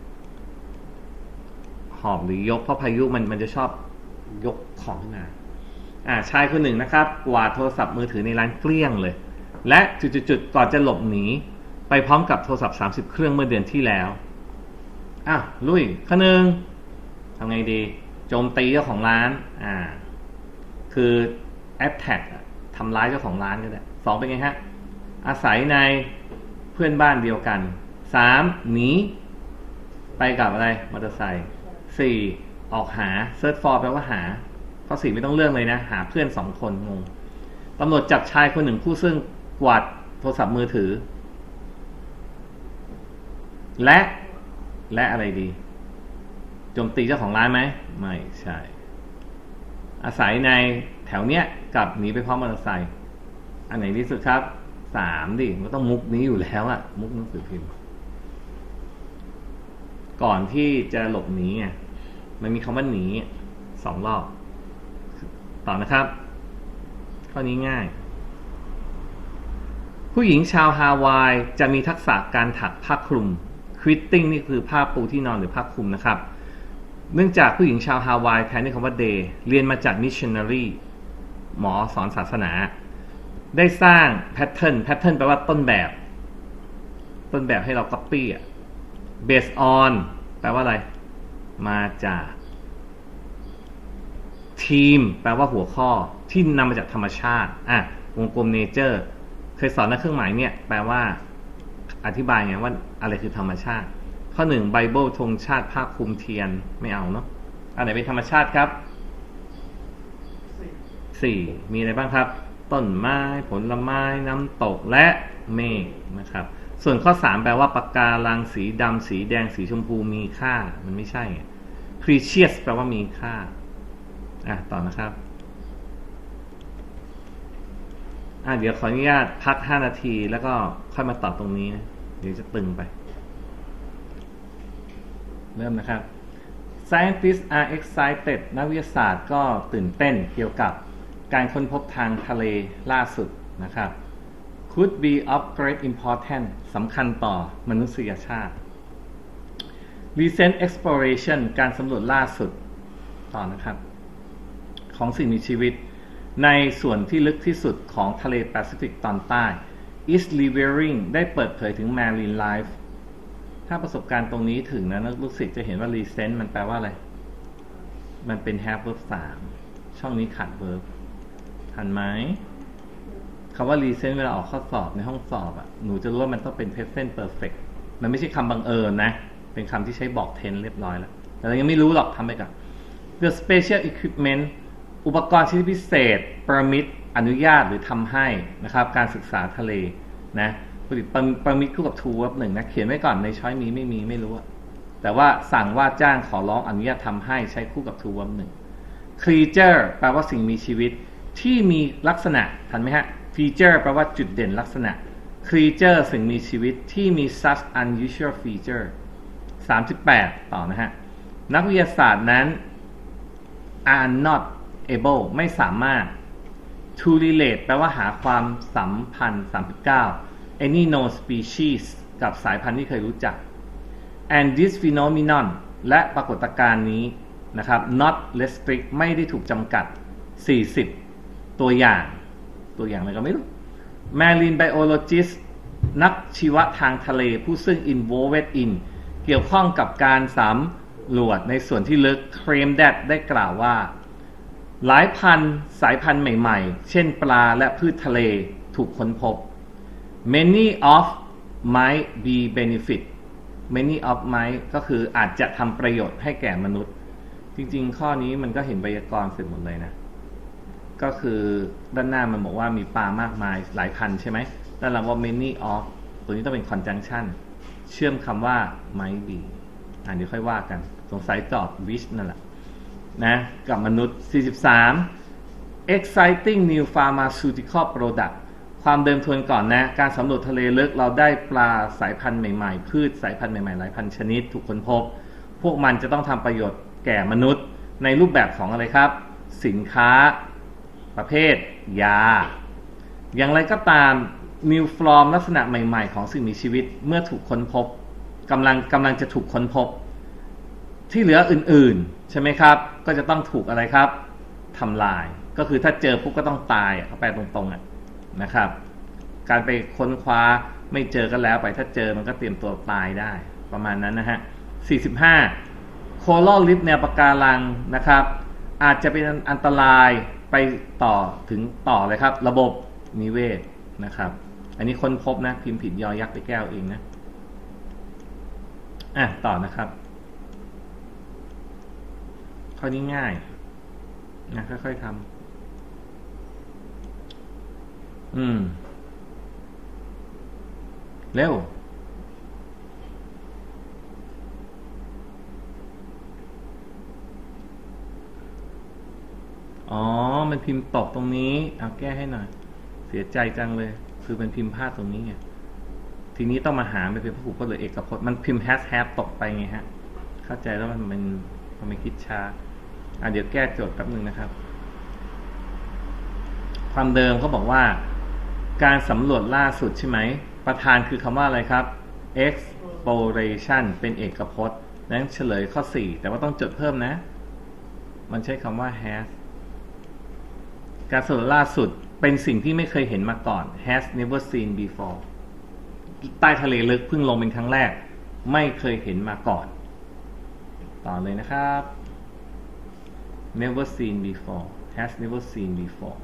หอบหรือยกเพราะพายุมันมันจะชอบยกของขึ้นมาอ่าชายคนหนึ่งนะครับกวาดโทรศัพท์มือถือในร้านเกลี้ยงเลยและจุดๆๆก่อนจะหลบหนีไปพร้อมกับโทรศัพท์สามสิบเครื่องเมื่อเดือนที่แล้วอ่ะลุยข้อหนึ่งทำไงดีโจมตีเจ้าของร้านอ่าคือ attack ทำร้ายเจ้าของร้านก็ได้สองเป็นไงฮะอาศัยในเพื่อนบ้านเดียวกันสามหนีไปกับอะไรมอเตอร์ไซค์สี่ออกหา search for แปลว่าหาข้อสี่ไม่ต้องเลือกเลยนะหาเพื่อนสองคนงงตำรวจจับชายคนหนึ่งผู้ซึ่งกวาดโทรศัพท์มือถือและและอะไรดีโจมตีเจ้าของร้านไหมไม่ใช่อาศัยในแถวเนี้ยกับหนีไปพร้อมมอเตอร์ไซค์อันไหนที่สุดครับสามดิมันต้องมุกนี้อยู่แล้วอะมุกหนังสือพิมพ์ก่อนที่จะหลบหนีไงมันมีคำว่าหนีสองรอบต่อนะครับข้อนี้ง่ายผู้หญิงชาวฮาวายจะมีทักษะการถักผ้าคลุม quilting นี่คือผ้าปูที่นอนหรือผ้าคลุมนะครับเนื่องจากผู้หญิงชาวฮาวายแทนด้วยคำว่า they เรียนมาจาก missionary หมอสอนศาสนาได้สร้าง pattern pattern แปลว่าต้นแบบต้นแบบให้เรา copy อ่ะ based on แปลว่าอะไรมาจากทีมแปลว่าหัวข้อที่นำมาจากธรรมชาติอ่ะวงกลม nature เคยสอนในเครื่องหมายเนี่ยแปลว่าอธิบายไงว่าอะไรคือธรรมชาติข้อหนึ่งไบเบิลธงชาติผ้าคลุมเทียนไม่เอาเนาะอันไหนเป็นธรรมชาติครับสี่มีอะไรบ้างครับต้นไม้ผลไม้น้ำตกและเมฆนะครับส่วนข้อสามแปลว่าปะการังสีดำสีแดงสีชมพูมีค่ามันไม่ใช่ precious แปลว่ามีค่าอ่ะต่อนะครับอ่ะเดี๋ยวขออนุญาตพักห้านาทีแล้วก็ค่อยมาตอบตรงนี้นะเดี๋ยวจะตึงไปเริ่มนะครับ Scientists are excited นักวิทยาศาสตร์ก็ตื่นเต้นเกี่ยวกับการค้นพบทางทะเลล่าสุดนะครับ could be of great importance สำคัญต่อมนุษยชาติ recent exploration การสำรวจล่าสุดต่อนะครับของสิ่งมีชีวิตในส่วนที่ลึกที่สุดของทะเลแปซิฟิกตอนใต้ is revealing ได้เปิดเผยถึง marine life ถ้าประสบการณ์ตรงนี้ถึงนะนักลูกศิษย์จะเห็นว่า recent มันแปลว่าอะไรมันเป็น have verb สามช่องนี้ขาด verb ทันไหมคำว่า recent เวลาออกข้อสอบในห้องสอบอ่ะหนูจะรู้ว่ามันต้องเป็น present perfect มันไม่ใช่คำบังเอิญนะเป็นคำที่ใช้บอก tense เรียบร้อยแล้วแต่เรายังไม่รู้หรอกทำไปก่อน The special equipment อุปกรณ์ชนิดพิเศษ permit อนุญาตหรือทำให้นะครับการศึกษาทะเลนะผลิต permit คู่กับ to verb หนึ่งนะเขียนไว้ก่อนในช้อยนี้ไม่มีไม่รู้แต่ว่าสั่งว่าจ้างขอร้องอนุญาตทำให้ใช้คู่กับ to verb หนึ่ง creature แปลว่าสิ่งมีชีวิตที่มีลักษณะทันไหมฮะ feature แปลว่าจุดเด่นลักษณะ creature สิ่งมีชีวิตที่มี such unusual feature สามสิบแปดต่อนะฮะนักวิทยาศาสตร์นั้น are not able ไม่สามารถ to relate แปลว่าหาความสัมพันธ์สามสิบเก้า any known species กับสายพันธุ์ที่เคยรู้จัก and this phenomenon และปรากฏการณ์นี้นะครับ not restrict ไม่ได้ถูกจำกัดสี่สิบตัวอย่างตัวอย่างอะไรก็ไม่รู้ marine biologist นักชีวะทางทะเลผู้ซึ่ง involved in เกี่ยวข้องกับการสำรวจในส่วนที่ลึก claim that ได้กล่าวว่าหลายพันสายพันธุ์ใหม่ๆเช่นปลาและพืชทะเลถูกค้นพบ many of might be benefit many of might ก็คืออาจจะทำประโยชน์ให้แก่มนุษย์จริงๆข้อนี้มันก็เห็นไวยากรณ์เสร็จหมดเลยนะก็คือด้านหน้ามันบอกว่ามีปลามากมายหลายพันใช่ไหมด้านหลังว่า many of ตัวนี้ต้องเป็น conjunction เชื่อมคำว่า might be อ่านเดี๋ยวค่อยว่ากันสงสัยตอบ which นั่นแหละนะกับมนุษย์สี่สิบสาม exciting new pharmaceutical product ความเดิมทวนก่อนนะการสำรวจทะเลลึกเราได้ปลาสายพันธุ์ใหม่ๆพืชสายพันธุ์ใหม่ๆหลายพันชนิดถูกค้นพบพวกมันจะต้องทำประโยชน์แก่มนุษย์ในรูปแบบของอะไรครับสินค้าประเภทยาอย่างไรก็ตาม new form ลักษณะใหม่ๆของสิ่งมีชีวิตเมื่อถูกค้นพบกำลังกำลังจะถูกค้นพบที่เหลืออื่นๆใช่ไหมครับก็จะต้องถูกอะไรครับทำลายก็คือถ้าเจอปุ๊บก็ต้องตายเอาไปตรงๆอ่ะนะครับการไปค้นคว้าไม่เจอก็แล้วไปถ้าเจอมันก็เตรียมตัวตายได้ประมาณนั้นนะฮะสี่สิบห้า coral reef แนวปะการังนะครับอาจจะเป็นอันตรายไปต่อถึงต่อเลยครับระบบนิเวศนะครับอันนี้ค้นพบนะพิมพ์ผิดยอยักษ์ไปแก้วเองนะอ่ะต่อนะครับข้อนี้ง่ายนะค่อยๆทำอืมเร็วอ๋อมันพิมพ์ตกตรงนี้เอาแก้ให้หน่อยเสียใจจังเลยคือเป็นพิมพ์พลาดตรงนี้ไงทีนี้ต้องมาหาไปเป็นพหูพจน์หรือเอกพจน์มันพิมพ์แฮชแฮชตกไปไงฮะเข้าใจแล้วมันมันมันไม่คิดช้าอ่ะเดี๋ยวแก้โจทย์แป๊บนึงนะครับความเดิมเขาบอกว่าการสำรวจล่าสุดใช่ไหมประธานคือคำว่าอะไรครับ exploration เป็นเอกพจน์นั้นเฉลยข้อสี่แต่ว่าต้องจดเพิ่มนะมันใช้คำว่า has การสำรวจล่าสุดเป็นสิ่งที่ไม่เคยเห็นมาก่อน has never seen before ใต้ทะเลลึกเพิ่งลงเป็นครั้งแรกไม่เคยเห็นมาก่อนต่อเลยนะครับ never seen before has never seen before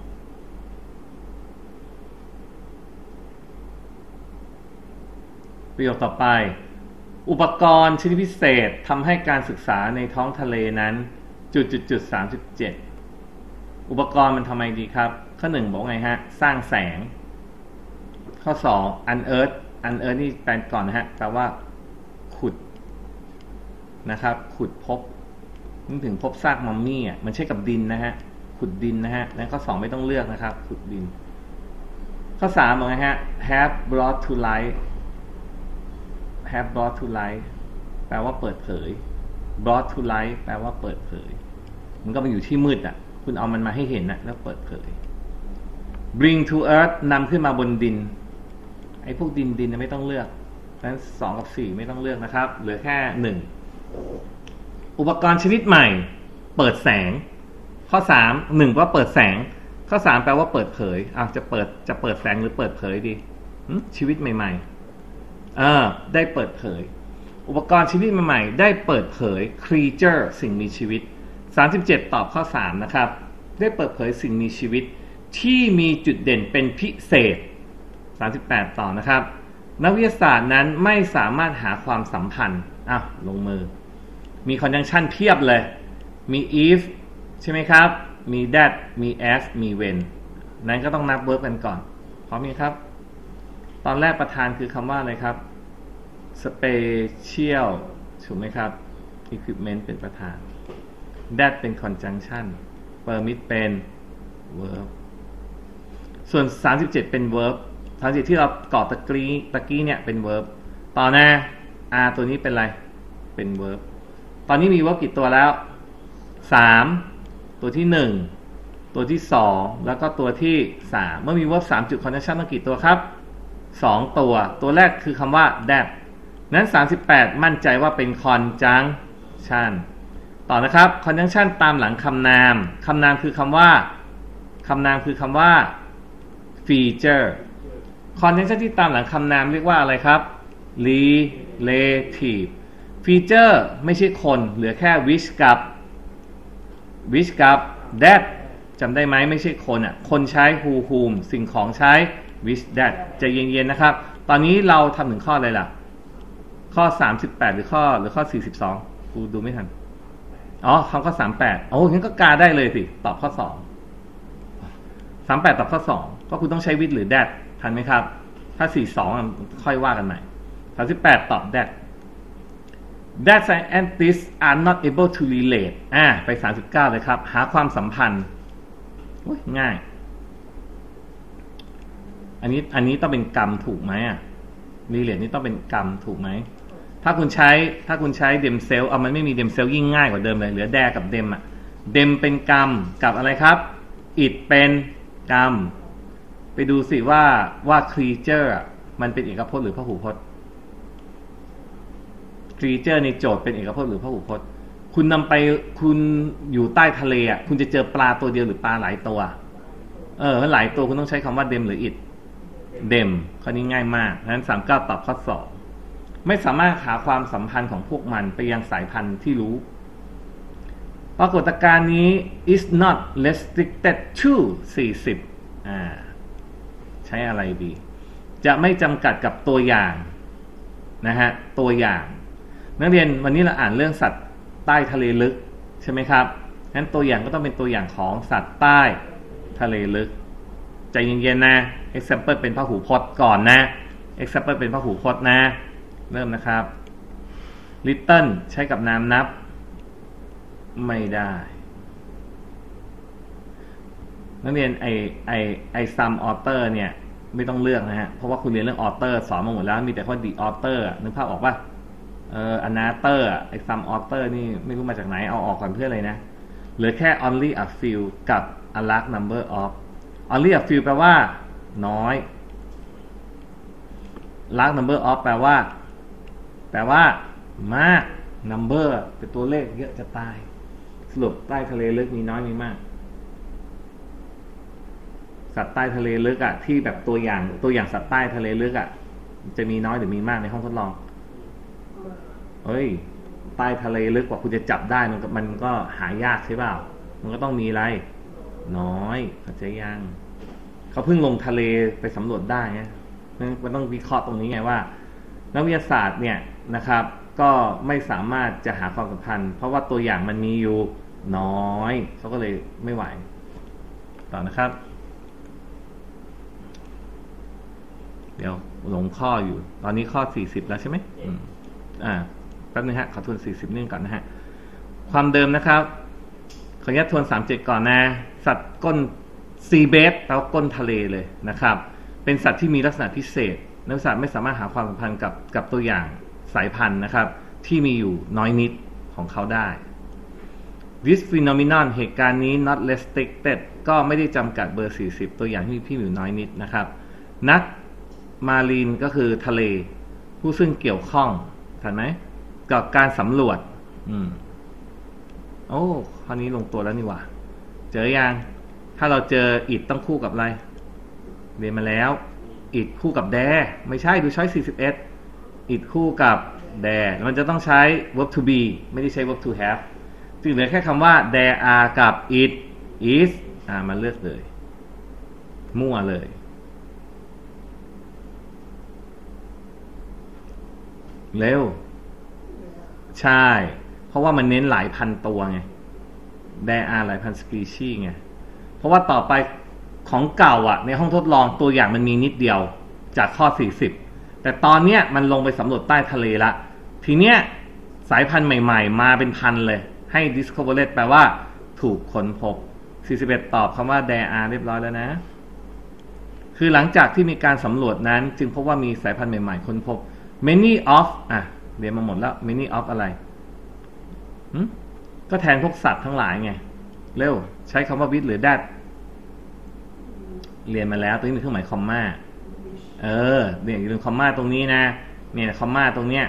ประโยคต่อไปอุปกรณ์ชนิดพิเศษทำให้การศึกษาในท้องทะเลนั้นจุดจุดจุดสามสิบเจ็ดอุปกรณ์มันทำไมดีครับข้อหนึ่งบอกไงฮะสร้างแสงข้อสอง unearth unearth นี่แปลก่อนนะฮะแปลว่าขุดนะครับขุดพบนึกถึงพบซากมัมมี่อ่ะมันใช่กับดินนะฮะขุดดินนะฮะแล้วข้อสองไม่ต้องเลือกนะครับขุดดินข้อสามบอกไงฮะ have brought to light have brought to light แปลว่าเปิดเผย brought to light แปลว่าเปิดเผยมันก็มาอยู่ที่มืดอ่ะคุณเอามันมาให้เห็นนะแล้วเปิดเผย bring to earth นำขึ้นมาบนดินไอ้พวกดินดินไม่ต้องเลือกนั้นสองกับสี่ไม่ต้องเลือกนะครับเหลือแค่หนึ่งอุปกรณ์ชนิดใหม่เปิดแสงข้อสามหนึ่งว่าเปิดแสงข้อสามแปลว่าเปิดเผยอ้าวจะเปิดจะเปิดแสงหรือเปิดเผยดีชีวิตใหม่ๆเออได้เปิดเผยอุปกรณ์ชนิดใหม่ๆได้เปิดเผย creature สิ่งมีชีวิตสามสิบเจ็ดตอบข้อสามนะครับได้เปิดเผยสิ่งมีชีวิตที่มีจุดเด่นเป็นพิเศษสามสิบแปดต่อนะครับนักวิทยาศาสตร์นั้นไม่สามารถหาความสัมพันธ์อ่ะลงมือมี conjunction เพียบเลยมี if ใช่ไหมครับมี that มี as มี when นั้นก็ต้องนับ verb กันก่อนพร้อมไหมครับตอนแรกประธานคือคำว่าอะไรครับ special ถูกไหมครับ equipment เป็นประธาน that เป็น conjunction permit เป็น verb ส่วนสามสิบเจ็ดเป็น verb สามสิบเจ็ดที่เราก่อตะกี้ตะกี้เนี่ยเป็น verb ต่อหน้า r ตัวนี้เป็นอะไรเป็น verb ตอนนี้มี verb กี่ตัวแล้วสามตัวที่หนึ่งตัวที่สองแล้วก็ตัวที่สามเมื่อมี verb สามจุด conjunction ต้องกี่ตัวครับสองตัวตัวแรกคือคำว่า that นั้นสามสิบแปดมั่นใจว่าเป็น conjunction ต่อนะครับ conjunction ตามหลังคำนามคำนามคือคำว่าคำนามคือคำว่า feature conjunction ที่ตามหลังคำนามเรียกว่าอะไรครับ relative feature ไม่ใช่คนเหลือแค่ which กับ which กับ that จำได้ไหมไม่ใช่คนอ่ะคนใช้ who whom สิ่งของใช้ which that จะเย็นๆนะครับตอนนี้เราทำถึงข้ออะไรล่ะข้อสามสิบแปดหรือข้อหรือข้อสี่สิบสองกูดูไม่ทันอ๋อคำข้อสามสิบแปดโอ้งั้นก็กาได้เลยสิตอบข้อสองสามสิบแปดตอบข้อสองก็คุณต้องใช้ with หรือ that ทันไหมครับถ้าสี่สิบสองค่อยว่ากันใหม่สามสิบแปดตอบ that that scientists are not able to relate อ่าไปสามสิบเก้าเลยครับหาความสัมพันธ์ง่ายอันนี้อันนี้ต้องเป็นกรรมถูกไหมอ่ะ relate นี่ต้องเป็นกรรมถูกไหมถ้าคุณใช้ถ้าคุณใช้ themselves เอามันไม่มี themselves ยิ่งง่ายกว่าเดิมเลยเหลือ their กับ them อ่ะ them เป็นกรรมกับอะไรครับ it เป็นกรรมไปดูสิว่าว่า creature มันเป็นเอกพจน์หรือพหูพจน์ creature ในโจทย์เป็นเอกพจน์หรือพหูพจน์คุณนำไปคุณอยู่ใต้ทะเลอ่ะคุณจะเจอปลาตัวเดียวหรือปลาหลายตัวเออหลายตัวคุณต้องใช้คำว่า them หรือ it them ข้อนี้ง่ายมากงั้นสามสิบเก้าตอบข้อสองไม่สามารถหาความสัมพันธ์ของพวกมันไปยังสายพันธุ์ที่รู้ปรากฏการณ์นี้ is not restricted to สี่สิบอ่าใช้อะไรดีจะไม่จำกัดกับตัวอย่างนะฮะตัวอย่างนักเรียนวันนี้เราอ่านเรื่องสัตว์ใต้ทะเลลึกใช่ไหมครับงั้นตัวอย่างก็ต้องเป็นตัวอย่างของสัตว์ใต้ทะเลลึกใจเย็นๆนะ example เป็นพหูพจน์ก่อนนะ example เป็นพหูพจน์นะเริ่มนะครับ little ใช้กับนามนับไม่ได้นักเรียนไอไอไอ some author เนี่ยไม่ต้องเลือกนะฮะเพราะว่าคุณเรียนเรื่อง author สอนมาหมดแล้วมีแต่ข้อ the author นึกภาพออกป่ะเอ่อ another ไอ some author นี่ไม่รู้มาจากไหนเอาออกก่อนเพื่ออะไรนะเหลือแค่ only a few กับ a large number of only a few แปลว่าน้อย large number of แปลว่าแปลว่ามาก number เป็นตัวเลขเยอะจะตายสรุปใต้ทะเลลึกมีน้อยมีมากสัตว์ใต้ทะเลลึกอ่ะที่แบบตัวอย่างตัวอย่างสัตว์ใต้ทะเลลึกอ่ะจะมีน้อยหรือมีมากในห้องทดลองเฮ้ยใต้ทะเลลึกกว่าคุณจะจับได้มันมันก็หายากใช่เปล่ามันก็ต้องมีอะไรน้อยเข้าใจยังเขาเพิ่งลงทะเลไปสำรวจได้ไงมันต้องวิเคราะห์ตรงนี้ไงว่านักวิทยาศาสตร์เนี่ยนะครับก็ไม่สามารถจะหาความสัมพันธ์เพราะว่าตัวอย่างมันมีอยู่น้อยเขาก็เลยไม่ไหวต่อนะครับเดี๋ยวหลงข้ออยู่ตอนนี้ข้อสี่สิบแล้วใช่ไหมอืมอ่าแป๊บนึงฮะขอทวนสี่สิบนึงก่อนนะฮะความเดิมนะครับขออนุญาตทวนสามสิบเจ็ดก่อนนะสัตว์ก้นซีเบสแปลว่าก้นทะเลเลยนะครับเป็นสัตว์ที่มีลักษณะพิเศษนักวิทยาศาสตร์ไม่สามารถหาความสัมพันธ์กับกับตัวอย่างสายพันธุ์นะครับที่มีอยู่น้อยนิดของเขาได้ this phenomenon เหตุการณ์นี้ not restricted ก็ไม่ได้จำกัดเบอร์สี่สิบตัวอย่างที่มีพี่อยู่น้อยนิดนะครับนักมารีนก็คือทะเลผู้ซึ่งเกี่ยวข้องทันไหมกับการสำรวจอืมโอ้ข้อนี้ลงตัวแล้วนี่หว่าเจอยังถ้าเราเจอ it ต้องคู่กับอะไรเรียนมาแล้ว it คู่กับ there ไม่ใช่ดูช้อยสี่สิบเอ็ด it คู่กับ there มันจะต้องใช้ verb to be ไม่ได้ใช้ verb to have จึงเหลือแค่คำว่า there are กับ it is อ่ามาเลือกเลยมั่วเลยเร็วใช่เพราะว่ามันเน้นหลายพันตัวไง there are หลายพัน species ไงเพราะว่าต่อไปของเก่าอ่ะในห้องทดลองตัวอย่างมันมีนิดเดียวจากข้อสี่สิบแต่ตอนเนี้ยมันลงไปสำรวจใต้ทะเลละทีเนี้ยสายพันธุ์ใหม่ๆมาเป็นพันเลยให้ discovered แปลว่าถูกค้นพบสี่สิบเอ็ดตอบคำว่า there are เรียบร้อยแล้วนะคือหลังจากที่มีการสำรวจนั้นจึงพบว่ามีสายพันธุ์ใหม่ๆค้นพบ many of อ่ะเรียนมาหมดแล้ว many of อะไรก็แทนพวกสัตว์ทั้งหลายไงเร็วใช้คำว่า with หรือ that เรียนมาแล้วตัวนี้มีเครื่องหมายคอมมาเออเนี่ยอย่าลืมคอมมาตรงนี้นะเนี่ยคอมมาตรงเนี้ย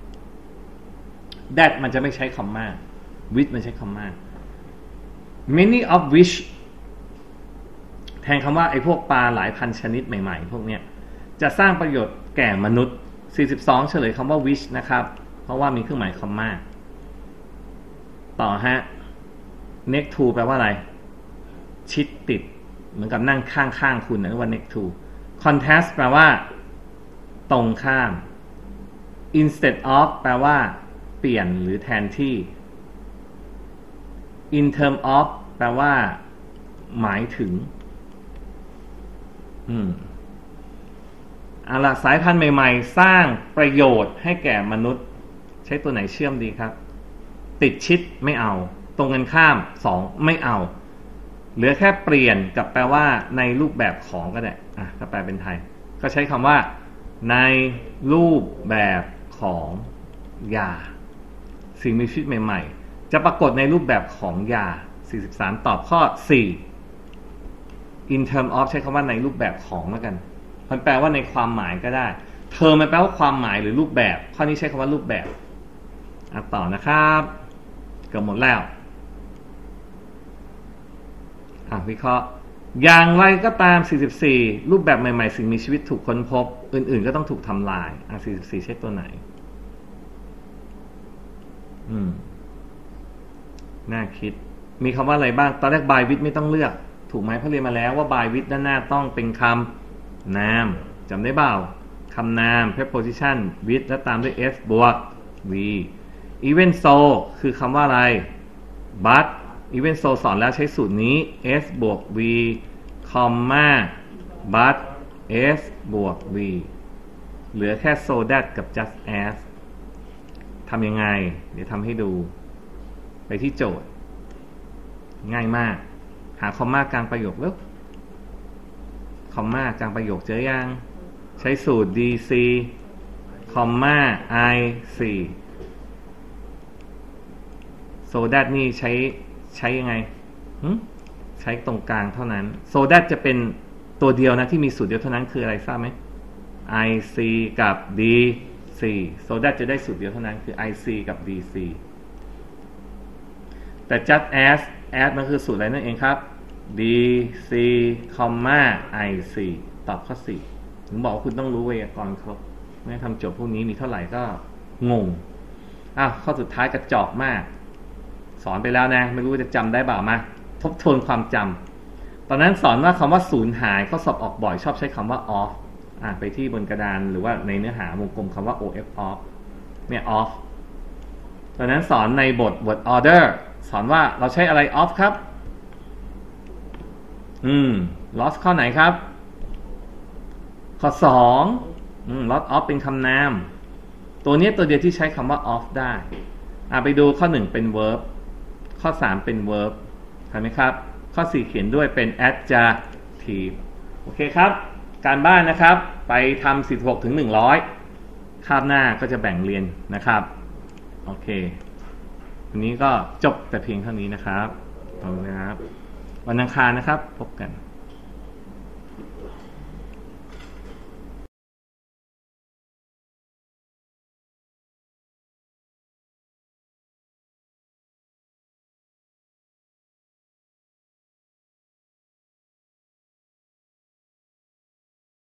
that มันจะไม่ใช้คอมมา with มันใช้คอมมา many of which แทนคำว่าไอ้พวกปลาหลายพันชนิดใหม่ๆพวกเนี้ยจะสร้างประโยชน์แก่มนุษย์สี่สิบสองเฉลยคำว่า which นะครับเพราะว่ามีเครื่องหมายคอมมาต่อฮะ next to แปลว่าอะไรชิดติดเหมือนกับนั่งข้างๆคุณนะเรียกว่า next to contrast แปลว่าตรงข้าม instead of แปลว่าเปลี่ยนหรือแทนที่ in term of แปลว่าหมายถึงอืมเอาล่ะสายพันธุ์ใหม่ๆสร้างประโยชน์ให้แก่มนุษย์ใช้ตัวไหนเชื่อมดีครับติดชิดไม่เอาตรงกันข้ามสองไม่เอาเหลือแค่เปลี่ยนกับแปลว่าในรูปแบบของก็ได้อ่ะถ้าแปลเป็นไทยก็ใช้คำว่าในรูปแบบของยาสิ่งมีชีวิตใหม่ๆจะปรากฏในรูปแบบของยาสี่สิบสามตอบข้อสี่ in term of ใช้คำว่าในรูปแบบของแล้วกันมันแปลว่าในความหมายก็ได้เธอมันแปลว่าความหมายหรือรูปแบบข้อนี้ใช้คำว่ารูปแบบอ่ะต่อนะครับเกือบหมดแล้วอ่ะวิเคราะห์อย่างไรก็ตามสี่สิบสี่รูปแบบใหม่ๆสิ่งมีชีวิตถูกค้นพบอื่นๆก็ต้องถูกทำลายอ่ะสี่สิบสี่ใช้ตัวไหนอืมน่าคิดมีคำว่าอะไรบ้างตอนแรก by with ไม่ต้องเลือกถูกไหมเพราะเรียนมาแล้วว่า by with ด้านหน้าต้องเป็นคำนามจำได้เปล่าคำนาม preposition with แล้วตามด้วย s บวก v even so คือคำว่าอะไร but even so สอนแล้วใช้สูตรนี้ s บวก v comma but s บวก v เหลือแค่ so that กับ just as ทำยังไงเดี๋ยวทำให้ดูไปที่โจทย์ง่ายมากหาคอมมากลางประโยคแล้วคอมมากลางประโยคเจอยังใช้สูตร dc คอมมา ic so that นี่ใช้ใช้ยังไงใช้ตรงกลางเท่านั้น so that จะเป็นตัวเดียวนะที่มีสูตรเดียวเท่านั้นคืออะไรทราบไหม ic กับ dc so that จะได้สูตรเดียวเท่านั้นคือ ic กับ dc แต่ just as as มันคือสูตรอะไรนั่นเองครับ dc, ic ตอบข้อสี่ถึงบอกว่าคุณต้องรู้ไวยากรณ์ครบไม่ทำโจทย์พวกนี้มีเท่าไหร่ก็งงอ้าวข้อสุดท้ายกระจอกมากสอนไปแล้วนะไม่รู้จะจำได้เปล่ามาทบทวนความจำตอนนั้นสอนว่าคำว่าสูญหายข้อสอบออกบ่อยชอบใช้คำว่า off อ่านไปที่บนกระดานหรือว่าในเนื้อหาวงกลมคำว่า of off เนี่ย off ตอนนั้นสอนในบท word order สอนว่าเราใช้อะไร off ครับอืม lost ข้อไหนครับข้อสองอืม lost off เป็นคำนามตัวนี้ตัวเดียวที่ใช้คำว่า off ได้อ่ะไปดูข้อหนึ่งเป็น verb ข้อสามเป็น verb เห็นไหมครับข้อสี่เขียนด้วยเป็น adjective โอเคครับการบ้านนะครับไปทำสิบหกถึงหนึ่งร้อยคาบหน้าก็จะแบ่งเรียนนะครับโอเควันนี้ก็จบแต่เพียงเท่านี้นะครับขอบคุณครับวันอังคารนะครับพบกัน